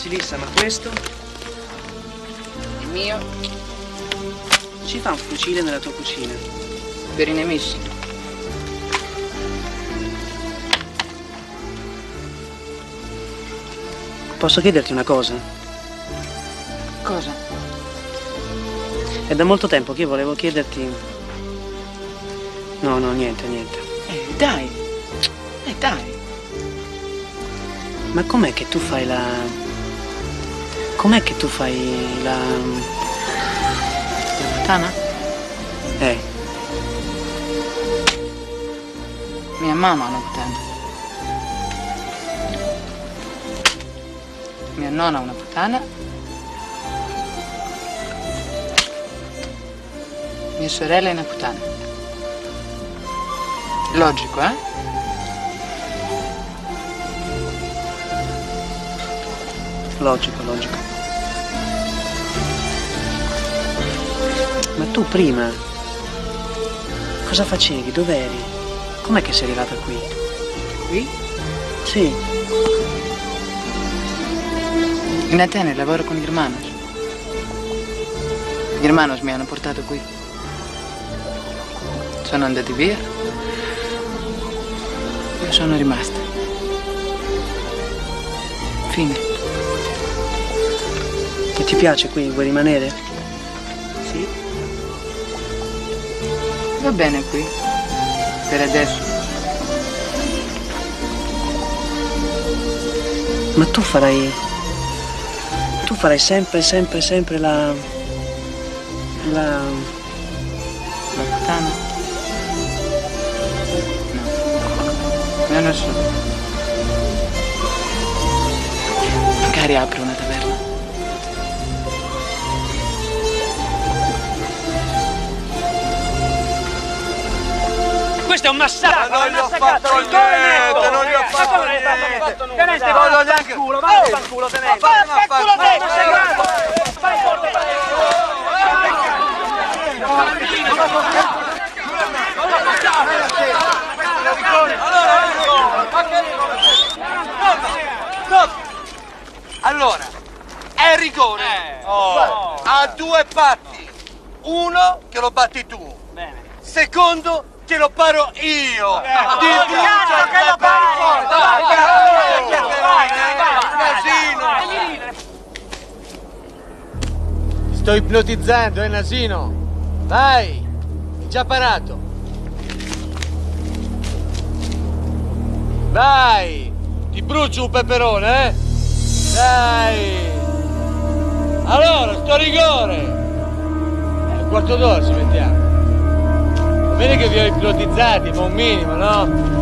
Basilissa, ma questo? Il mio? Ci fa un fucile nella tua cucina? Per i nemici. Posso chiederti una cosa? Cosa? È da molto tempo che io volevo chiederti... No, niente. Dai! Dai! Ma com'è che tu fai la... Com'è che tu fai la... La puttana? Mia mamma è una puttana. Mia nonna è una puttana. Mia sorella è una puttana. Logico, eh? Logico. Ma tu prima cosa facevi? Dov'eri? Com'è che sei arrivata qui? Qui? Sì. In Atene lavoro con gli hermanos. Gli hermanos mi hanno portato qui. Sono andati via. Io sono rimasta. Fine. E ti piace qui? Vuoi rimanere? Sì. Va bene qui. Per adesso. Ma tu farai sempre la puttana? No. Non lo so. Magari apro una taverna. Questo è un massacro! Non gli ho fatto niente, non gli ho fatto niente! Tenente, voglio neanche... culo, vai a fanculo, tenente! Vai a fanculo, Allora, è rigore. Ha due patti. Uno che lo batti tu. Secondo che lo paro io. Di Brucia che lo pari Nasino. Sto ipnotizzando, Nasino. Vai, già parato. Vai, ti brucio un peperone, eh? Dai. Allora, sto a rigore. Un quarto d'ora ci mettiamo. Va bene che vi ho ipnotizzati, ma un minimo, no?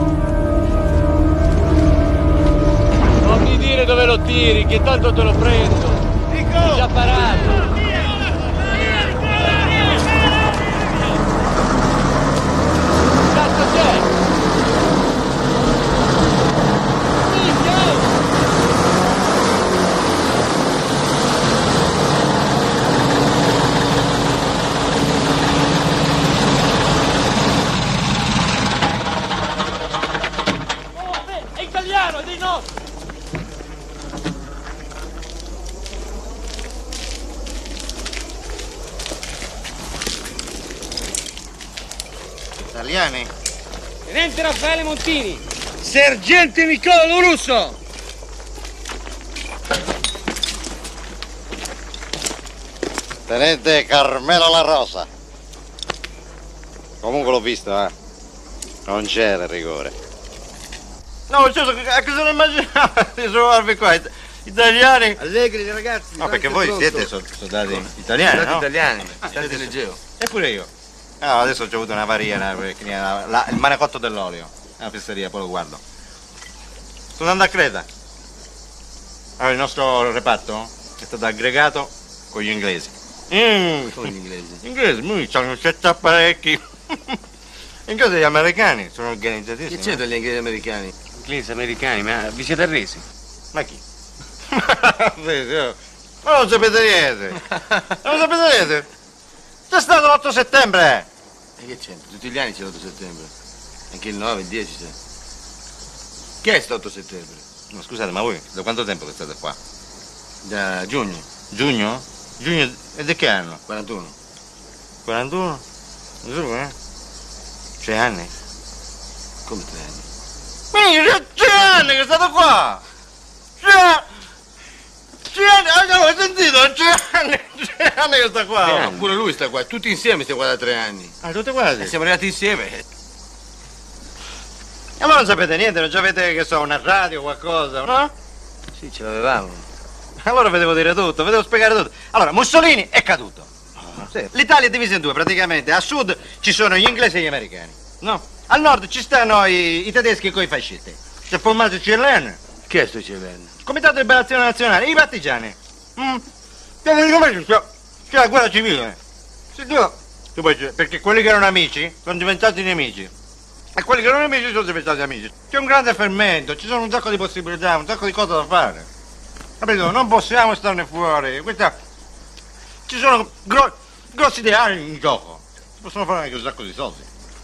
Non mi dire dove lo tiri, che tanto te lo prendo. È già parato. Cazzo c'è? È italiano, è dei nostri! Italiani? Tenente Raffaele Montini! Sergente Nicolo Russo! Tenente Carmelo La Rosa. Comunque l'ho visto, non c'era rigore. No, certo, a cosa non immaginavo di trovarvi qua? Italiani? Allegri, ragazzi. No, perché voi siete soldati italiani, no? Italiani, siete leggero. E pure io. Adesso ho avuto un'avaria, il manecotto dell'olio. È una fesseria, poi lo guardo. Sto andando a Creta. Allora, il nostro reparto è stato aggregato con gli inglesi. Come gli inglesi? Gli inglesi, c'hanno 7 apparecchi. Inglesi gli americani sono organizzatissimi. Che c'entra gli inglesi americani? Inglesi americani, ma vi siete arresi? Ma chi? Ma non sapete niente. Non sapete niente. C'è stato l'8 settembre. E che c'entra? Tutti gli anni c'è l'8 settembre. Anche il 9, il 10 c'è. Che è sto 8 settembre? Ma scusate, ma voi da quanto tempo che state qua? Da giugno. Giugno? Giugno e di che anno? 41. 41? Giù, eh? 3 anni? Come 3 anni? Minchia, 3 anni che è stato qua! 3 anni, ho sentito, 3 anni che sta qua! Ma pure lui sta qua, tutti insieme stiamo qua da 3 anni. Ah, tutti quasi? Siamo arrivati insieme. E allora non sapete niente, non avete, che so, una radio o qualcosa, no? Sì, ce l'avevamo. Allora vi devo dire tutto, vi devo spiegare tutto. Allora, Mussolini è caduto. Sì. L'Italia è divisa in due praticamente. A sud ci sono gli inglesi e gli americani, no? Al nord ci stanno i tedeschi con i fascisti. C'è formato il CLN. Che è sto CLN? Il Comitato di Liberazione Nazionale, i partigiani. C'è la guerra civile. Perché quelli che erano amici sono diventati nemici. E quelli che erano nemici sono diventati amici. C'è un grande fermento, ci sono un sacco di possibilità, un sacco di cose da fare. Capito? Non possiamo starne fuori. Ci sono grossi ideali in gioco. Si possono fare anche un sacco di soldi.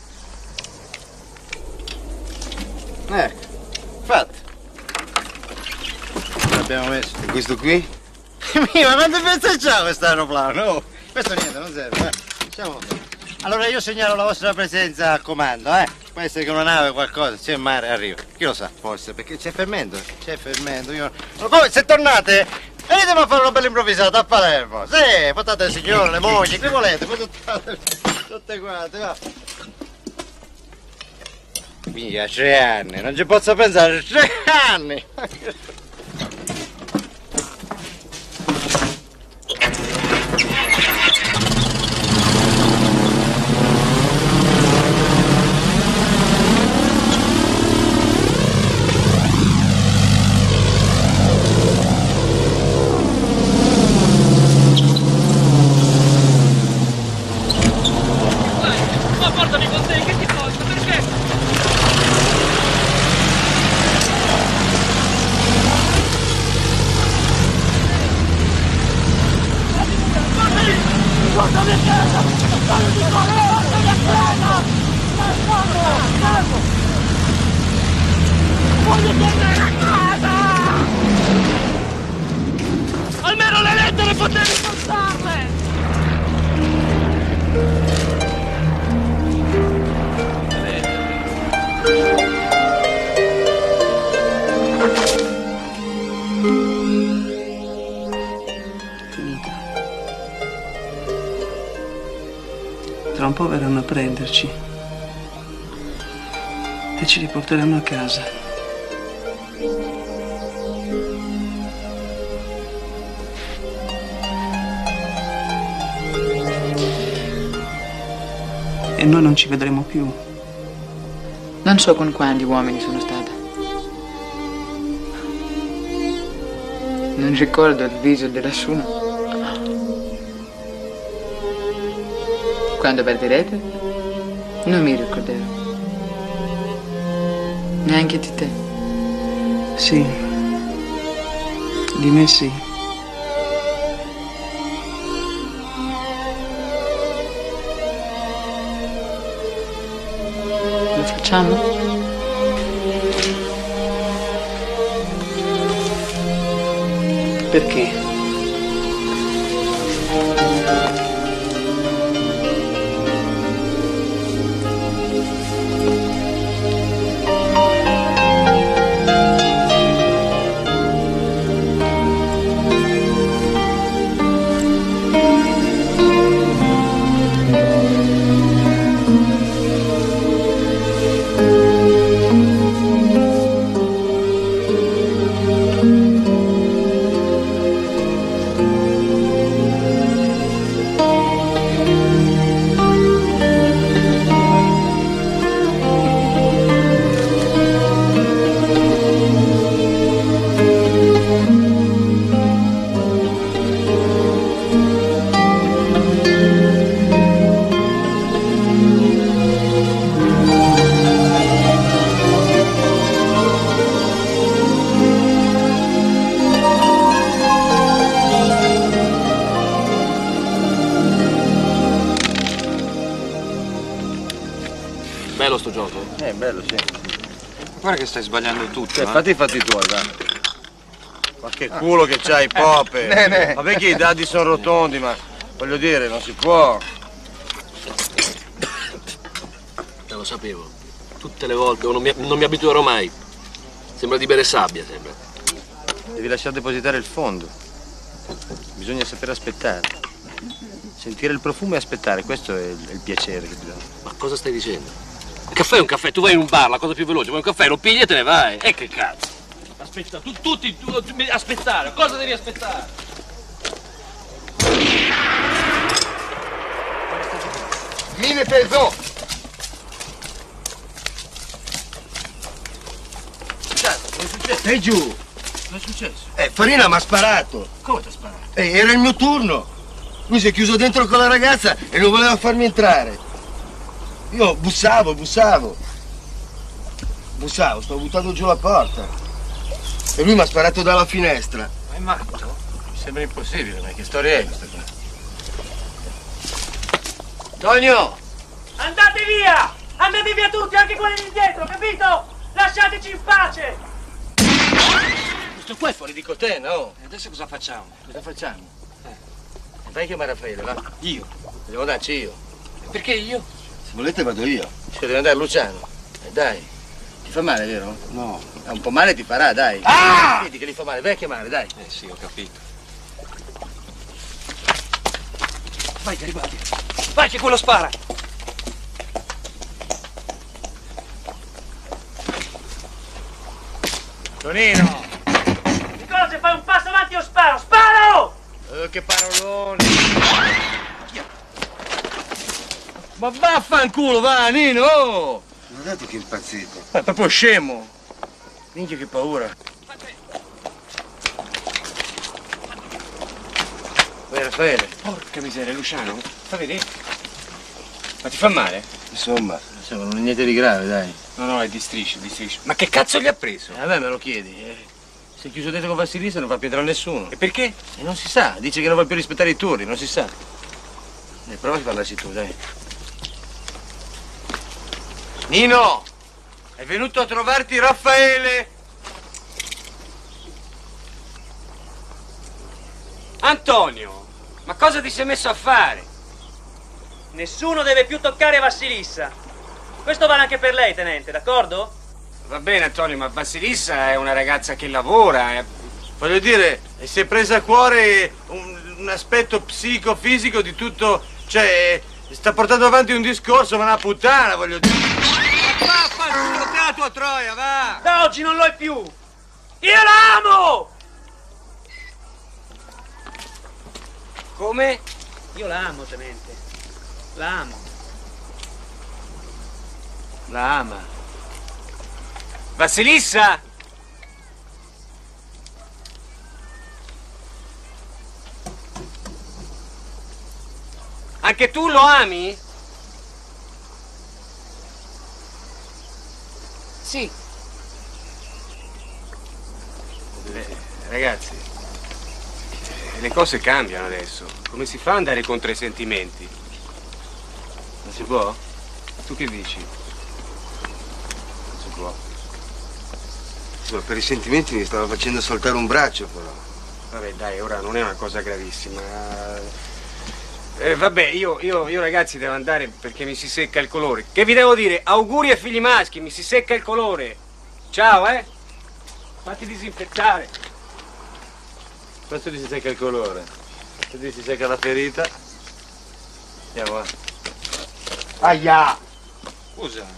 Ecco, fatto. L'abbiamo messo. E questo qui? Ma quante pezzi c'ha questo aeroplano? Oh, questo niente, non serve. Allora io segnalo la vostra presenza a comando, Può essere che una nave o qualcosa, c'è in mare, arriva. Chi lo sa, forse, perché c'è fermento. Poi se tornate, venitemi a fare una bella improvvisata a Palermo. Sì, portate il signore, le mogli, che volete, tutte quante, va. Mica 3 anni, non ci posso pensare, 3 anni! Ma portami con te, che ti costa, perché? Portami a casa! Portami a casa! Voglio tornare a casa! Almeno le lettere potevi portarle! Finita. Tra un po' verranno a prenderci e ci riporteranno a casa. E noi non ci vedremo più. Non so con quanti uomini sono stata. Non ricordo il viso di nessuno. Quando partirete, non mi ricorderò. Neanche di te. Sì. Di me sì. Lo facciamo? Perché? Bello sto gioco? Bello, sì. Guarda che stai sbagliando tutto. Fatti i fatti tuoi, va. Ma che culo che c'hai, Pope! Ma perché i dadi sono rotondi, ma voglio dire, non si può. Lo sapevo. Tutte le volte, non mi abituerò mai. Sembra di bere sabbia, sembra. Devi lasciare depositare il fondo. Bisogna sapere aspettare. Sentire il profumo e aspettare, questo è il piacere che ti dà. Ma cosa stai dicendo? Il caffè è un caffè, tu vai in un bar, la cosa più veloce, vuoi un caffè, lo pigli e te ne vai. E che cazzo? Aspetta, tutti, aspettare, cosa devi aspettare? Mine peso! Cosa è successo? Stai giù! Cosa è successo? Farina mi ha sparato! Come ti ha sparato? Era il mio turno! Lui si è chiuso dentro con la ragazza e non voleva farmi entrare. Io bussavo, stavo buttando giù la porta. E lui mi ha sparato dalla finestra. Ma è matto? Mi sembra impossibile, ma che storia è questa qua? Tonio! Andate via! Andate via tutti, anche quelli lì dietro, capito? Lasciateci in pace! Questo qua è fuori di Cotè, no? E adesso cosa facciamo? Cosa facciamo? Vai a chiamare Raffaele, va? Io? Devo andarci io. Perché io? Se volete vado io. Cioè, deve andare Luciano. Dai. Ti fa male, vero? No. Un po' male ti farà, dai. Ah! Vedi che gli fa male, vai a chiamare, dai. Sì, ho capito. Vai, Garibaldi. Vai che quello spara! Tonino! Nicola, se fai un passo avanti io sparo! Sparo! Che paroloni! Ma vaffanculo, va, Nino! Oh! Guardate che impazzito. Ma è proprio scemo! Minchia che paura! Vai, Raffaele! Porca miseria, Luciano! Fa vedere? Ma ti fa male? Insomma, non è niente di grave, dai. No, è di striscio. Ma che cazzo gli ha preso? A me lo chiedi. Si è chiuso dentro con Vassilissa e non fa più entrare nessuno. E perché? E non si sa, dice che non vuole più rispettare i turni, non si sa. Prova a parlarci tu, dai. Nino! È venuto a trovarti Raffaele! Antonio! Ma cosa ti sei messo a fare? Nessuno deve più toccare Vassilissa. Questo vale anche per lei, tenente, d'accordo? Va bene, Antonio, ma Vassilissa è una ragazza che lavora. Voglio dire, si è presa a cuore un aspetto psicofisico di tutto. Cioè, sta portando avanti un discorso, ma una puttana, voglio dire. Vaffanculo, te la tua troia, va! Da oggi non lo è più! Io la amo! Come? Io la amo, tenente. La amo. La ama. Vassilissa! Anche tu lo ami? Sì. Ragazzi, le cose cambiano adesso. Come si fa ad andare contro i sentimenti? Non si può? Tu che dici? Non si può. Insomma, per i sentimenti mi stava facendo saltare un braccio, però. Vabbè, dai, ora non è una cosa gravissima. Vabbè, io ragazzi devo andare perché mi si secca il colore. Che vi devo dire? Auguri ai figli maschi, mi si secca il colore. Ciao, Fatti disinfettare. Questo ti si secca il colore. Se ti si secca la ferita. Andiamo, va. Aia! Scusa.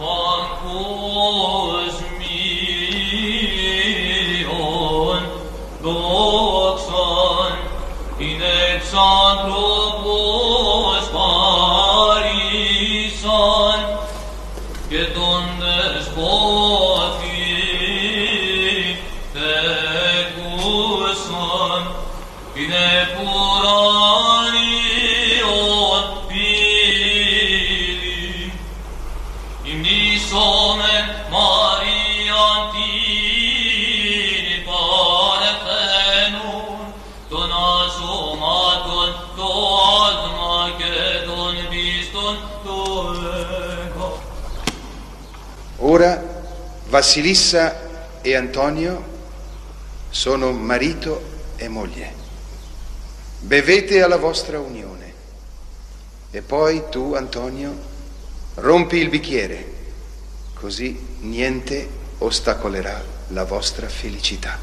Ora Vassilissa e Antonio sono marito e moglie. Bevete alla vostra unione. E poi tu, Antonio, rompi il bicchiere, così niente ostacolerà la vostra felicità.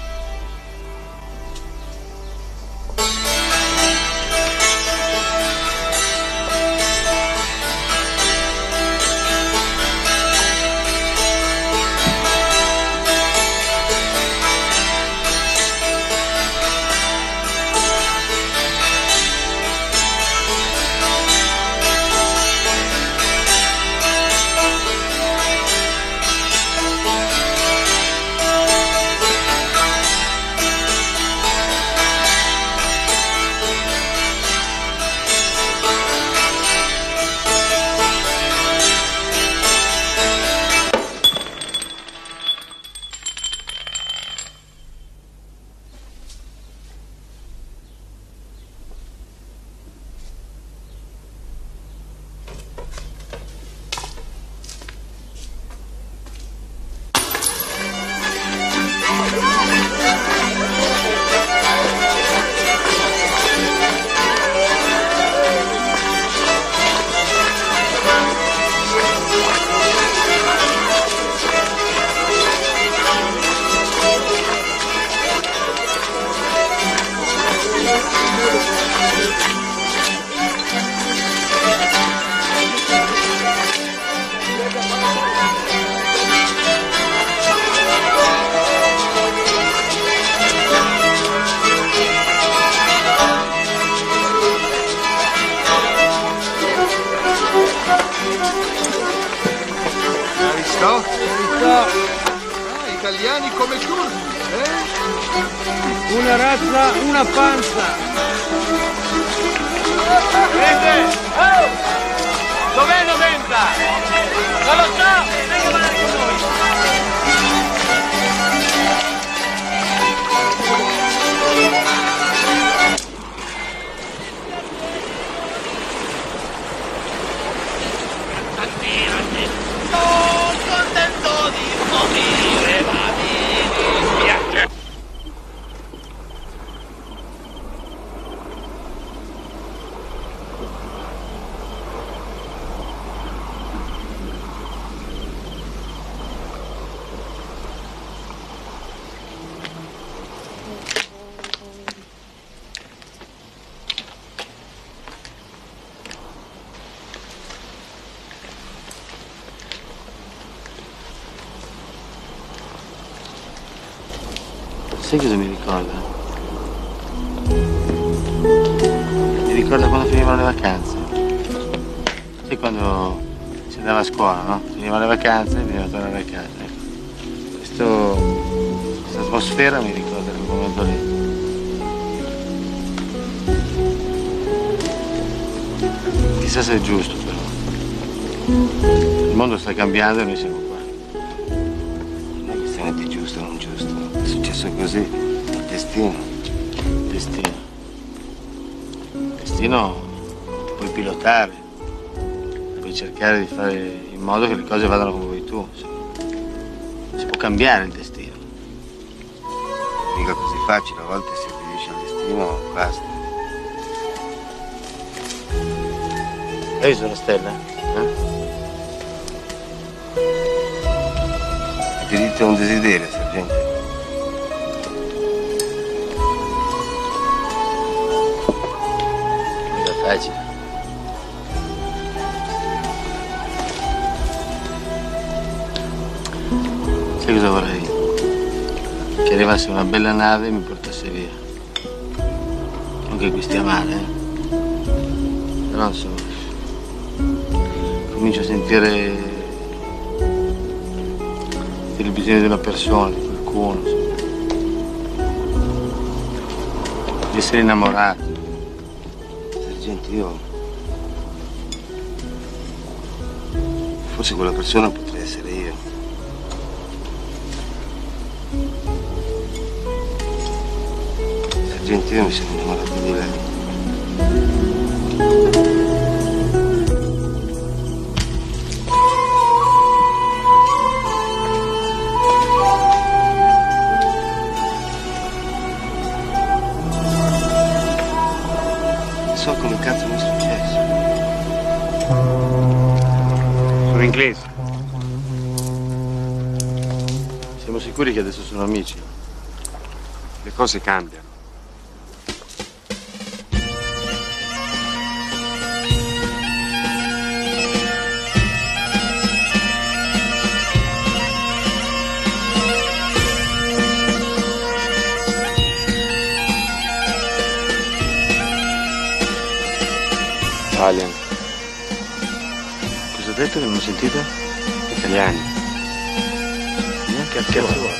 Italiani come turchi, eh? Una razza, una panza. Vedete? Oh! Dov'è 90? Non lo so! Venga a parlare con noi! Sono contento di morire, ma mi dispiace. Sai cosa mi ricorda? Mi ricorda quando finivano le vacanze. Sai quando si andava a scuola, no? Finivano le vacanze e bisognava tornare a casa. Questa atmosfera mi ricorda quel momento lì. Chissà se è giusto però. Il mondo sta cambiando e noi siamo qua. Non è questione di giusto o non giusto. È successo così, il destino. Il destino. Il destino lo puoi pilotare, puoi cercare di fare in modo che le cose vadano come vuoi tu. Si può cambiare il destino. Mica così facile, a volte si obbedisce al destino, basta. Hai visto la stella? Il diritto è un desiderio, sergente. Mica facile. Sai cosa vorrei? Che arrivasse una bella nave e mi portasse via. Non che qui stia male, però insomma, comincio a sentire il bisogno di una persona, di qualcuno, insomma. Di essere innamorato. Sergente, io... Forse quella persona potrei essere io. Sergente, io mi sono innamorato di lei. So come cazzo mi è successo. Sono inglesi. Siamo sicuri che adesso sono amici? Le cose cambiano. Italian. Cosa ha detto che non ho sentito? Italiani. Neanche a cazzo vuoi.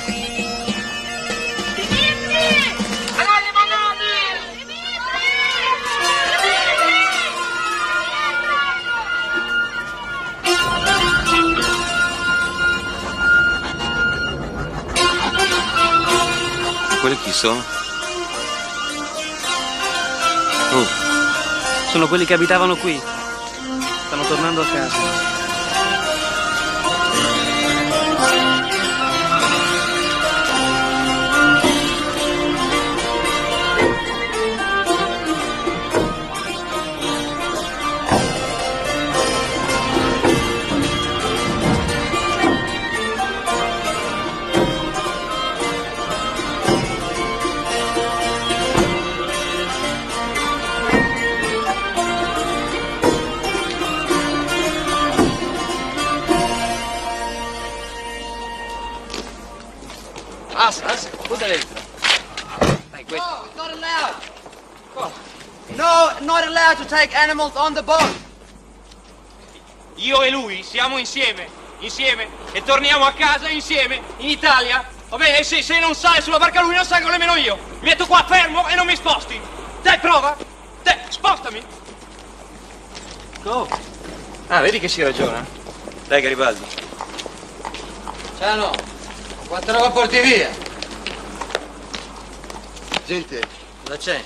Quelli chi sono? Sono quelli che abitavano qui. Stanno tornando a casa. Cosa dentro? Dai, questo. No, it's not allowed. No, not allowed to take animals on the boat. Io e lui siamo insieme, e torniamo a casa insieme, in Italia. Va bene, se non sale sulla barca lui, non salgo nemmeno io. Mi metto qua fermo e non mi sposti. Dai, prova. Dai, spostami. No. Ah, vedi che si ragiona? Dai, Garibaldi. Ciano, quanta roba porti via? Gente, Cosa c'è?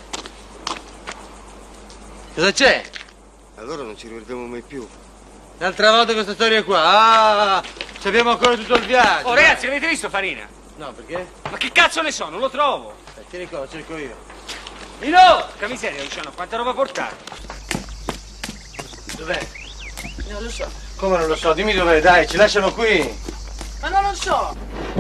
Cosa c'è? allora non ci rivedremo mai più. L'altra volta questa storia qua. Ah, ci abbiamo ancora tutto il viaggio. Oh, ragazzi, avete visto Farina? No, perché? Ma che cazzo ne so, non lo trovo. Tieni qua, lo cerco io. Nino! Che miseria, Luciano, quanta roba portare? Dov'è? Non lo so. Come non lo so? Dimmi dov'è, dai, ci lasciano qui. Ma non lo so.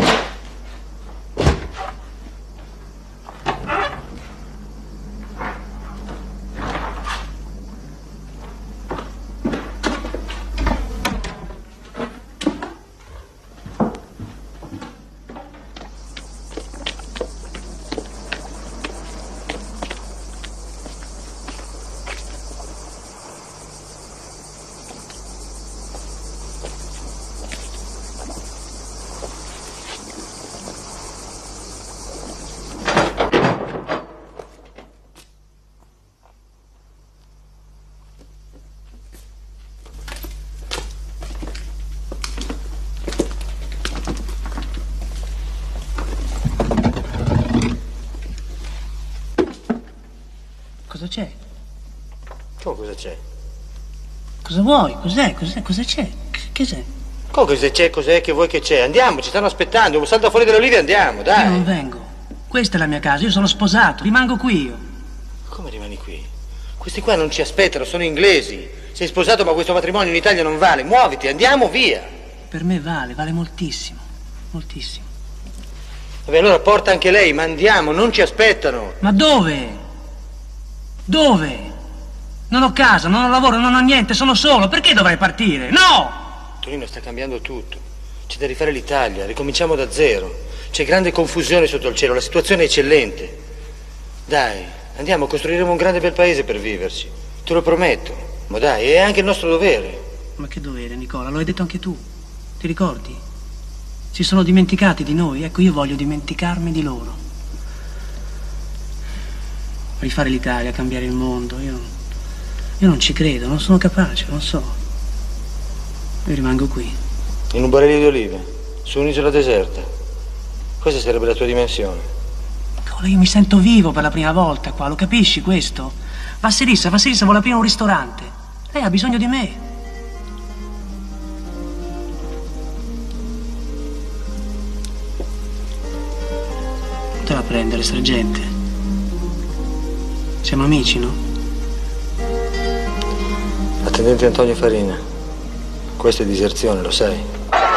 Cosa c'è? Come cosa c'è? Cosa vuoi? Cos'è? Cosa c'è? Che c'è? Come cosa c'è? Cos'è che vuoi che c'è? Andiamo, ci stanno aspettando. Salta fuori dall'oliva e andiamo, dai. Io non vengo. Questa è la mia casa, io sono sposato, rimango qui io. Come rimani qui? Questi qua non ci aspettano, sono inglesi. Sei sposato ma questo matrimonio in Italia non vale. Muoviti, andiamo via. Per me vale moltissimo. Moltissimo. Vabbè, allora porta anche lei, ma andiamo, non ci aspettano. Ma dove? Dove? Non ho casa, non ho lavoro, non ho niente, sono solo. Perché dovrei partire? No! Tonino sta cambiando tutto. C'è da rifare l'Italia, ricominciamo da zero. C'è grande confusione sotto il cielo, la situazione è eccellente. Dai, andiamo, costruiremo un grande bel paese per viverci. Te lo prometto. Ma dai, è anche il nostro dovere. Ma che dovere, Nicola? Lo hai detto anche tu. Ti ricordi? Si sono dimenticati di noi. Ecco, io voglio dimenticarmi di loro. Rifare l'Italia, cambiare il mondo. Io non ci credo, non sono capace, non so. Io rimango qui. In un barello di olive, su un'isola deserta. Questa sarebbe la tua dimensione. Nicola, io mi sento vivo per la prima volta qua, lo capisci questo? Vassilissa vuole aprire un ristorante. Lei ha bisogno di me. Non te la prendere, sergente. Siamo amici, no? Attendente Antonio Farina. Questa è diserzione, lo sai?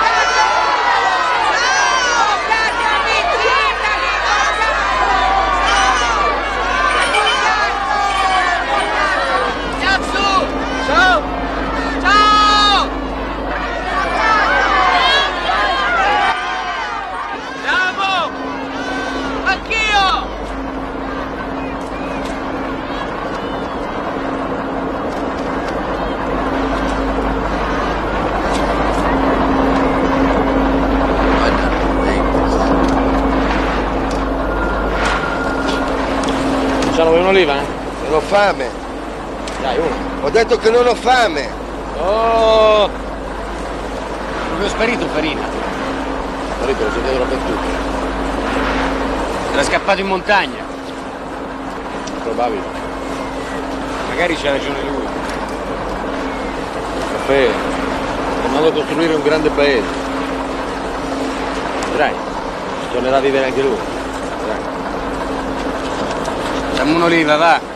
Un'oliva? Non ho fame. Dai, una. Ho detto che non ho fame. Oh! Dove è sparito Farina? Sparito, lo siete perduto. Era scappato in montagna. Probabile. Magari c'ha ragione lui. Caffè, andando a costruire un grande paese. Vedrai, ci tornerà a vivere anche lui. Vedrai. Dammi un'oliva, va.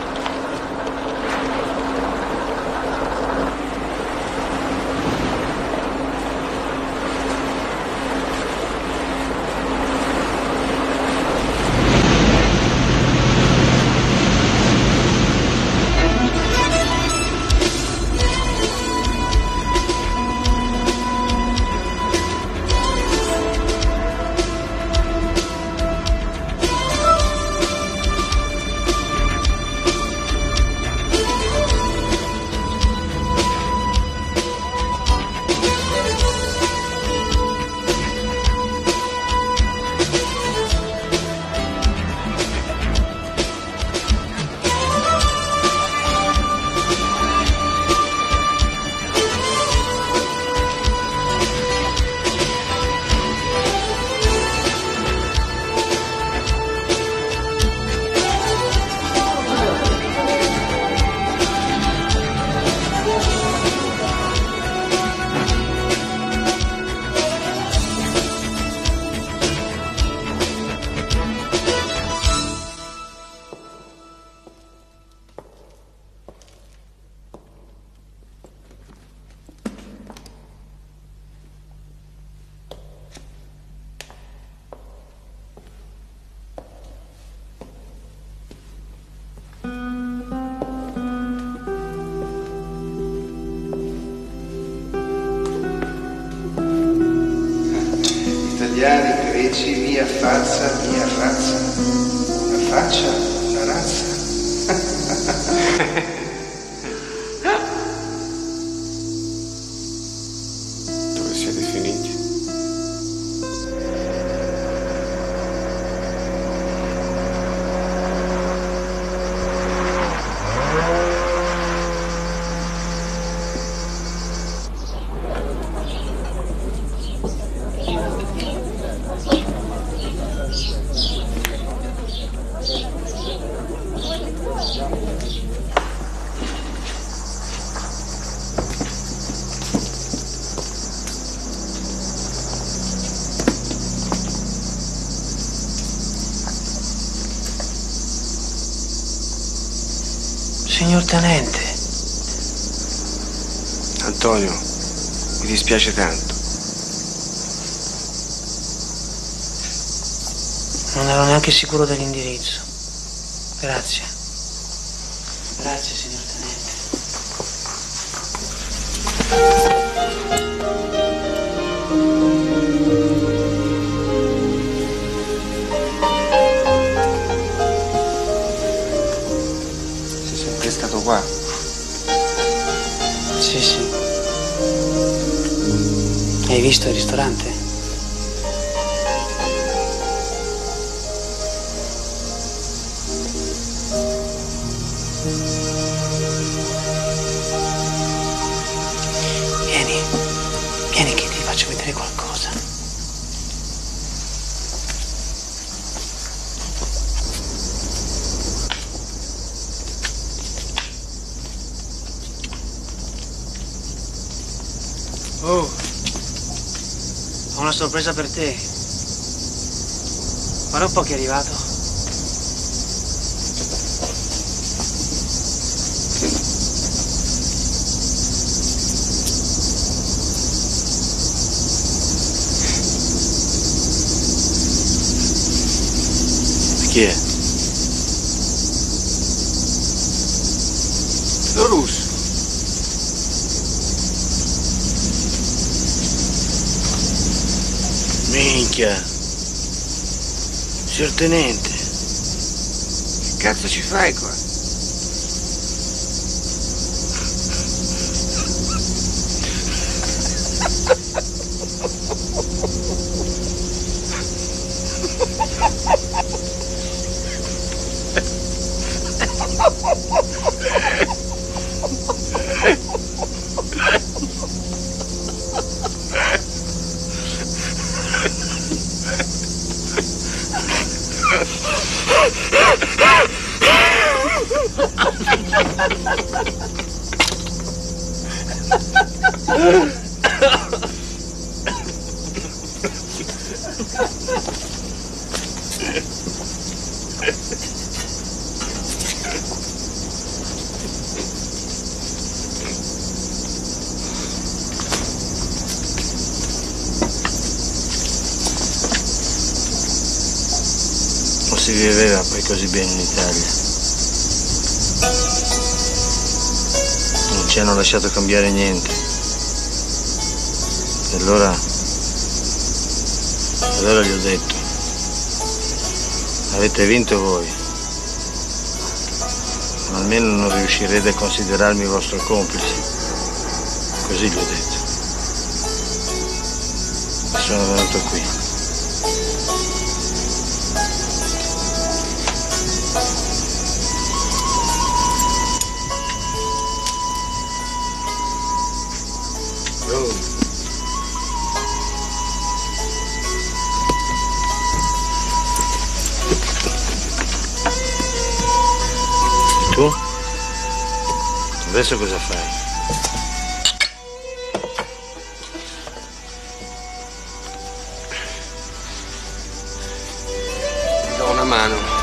Italiani, greci, mia razza, una faccia, una razza. Dove siete finiti? Signor Tenente. Antonio, mi dispiace tanto. Non ero neanche sicuro dell'indirizzo. Grazie. Grazie, signor Tenente. qua? Sì. Hai visto il ristorante? Vieni che ti faccio vedere qualcosa. Oh, ho una sorpresa per te. Guarda un po' che è arrivato. Chi è? Lo russo. Minchia. Signor Tenente. Che cazzo ci fai qua? Non si viveva poi così bene in Italia. Non ci hanno lasciato cambiare niente. E allora gli ho detto, avete vinto voi, ma almeno non riuscirete a considerarmi vostro complice. Così gli ho detto. E sono venuto qui. Tu? Adesso cosa fai? Ti do una mano.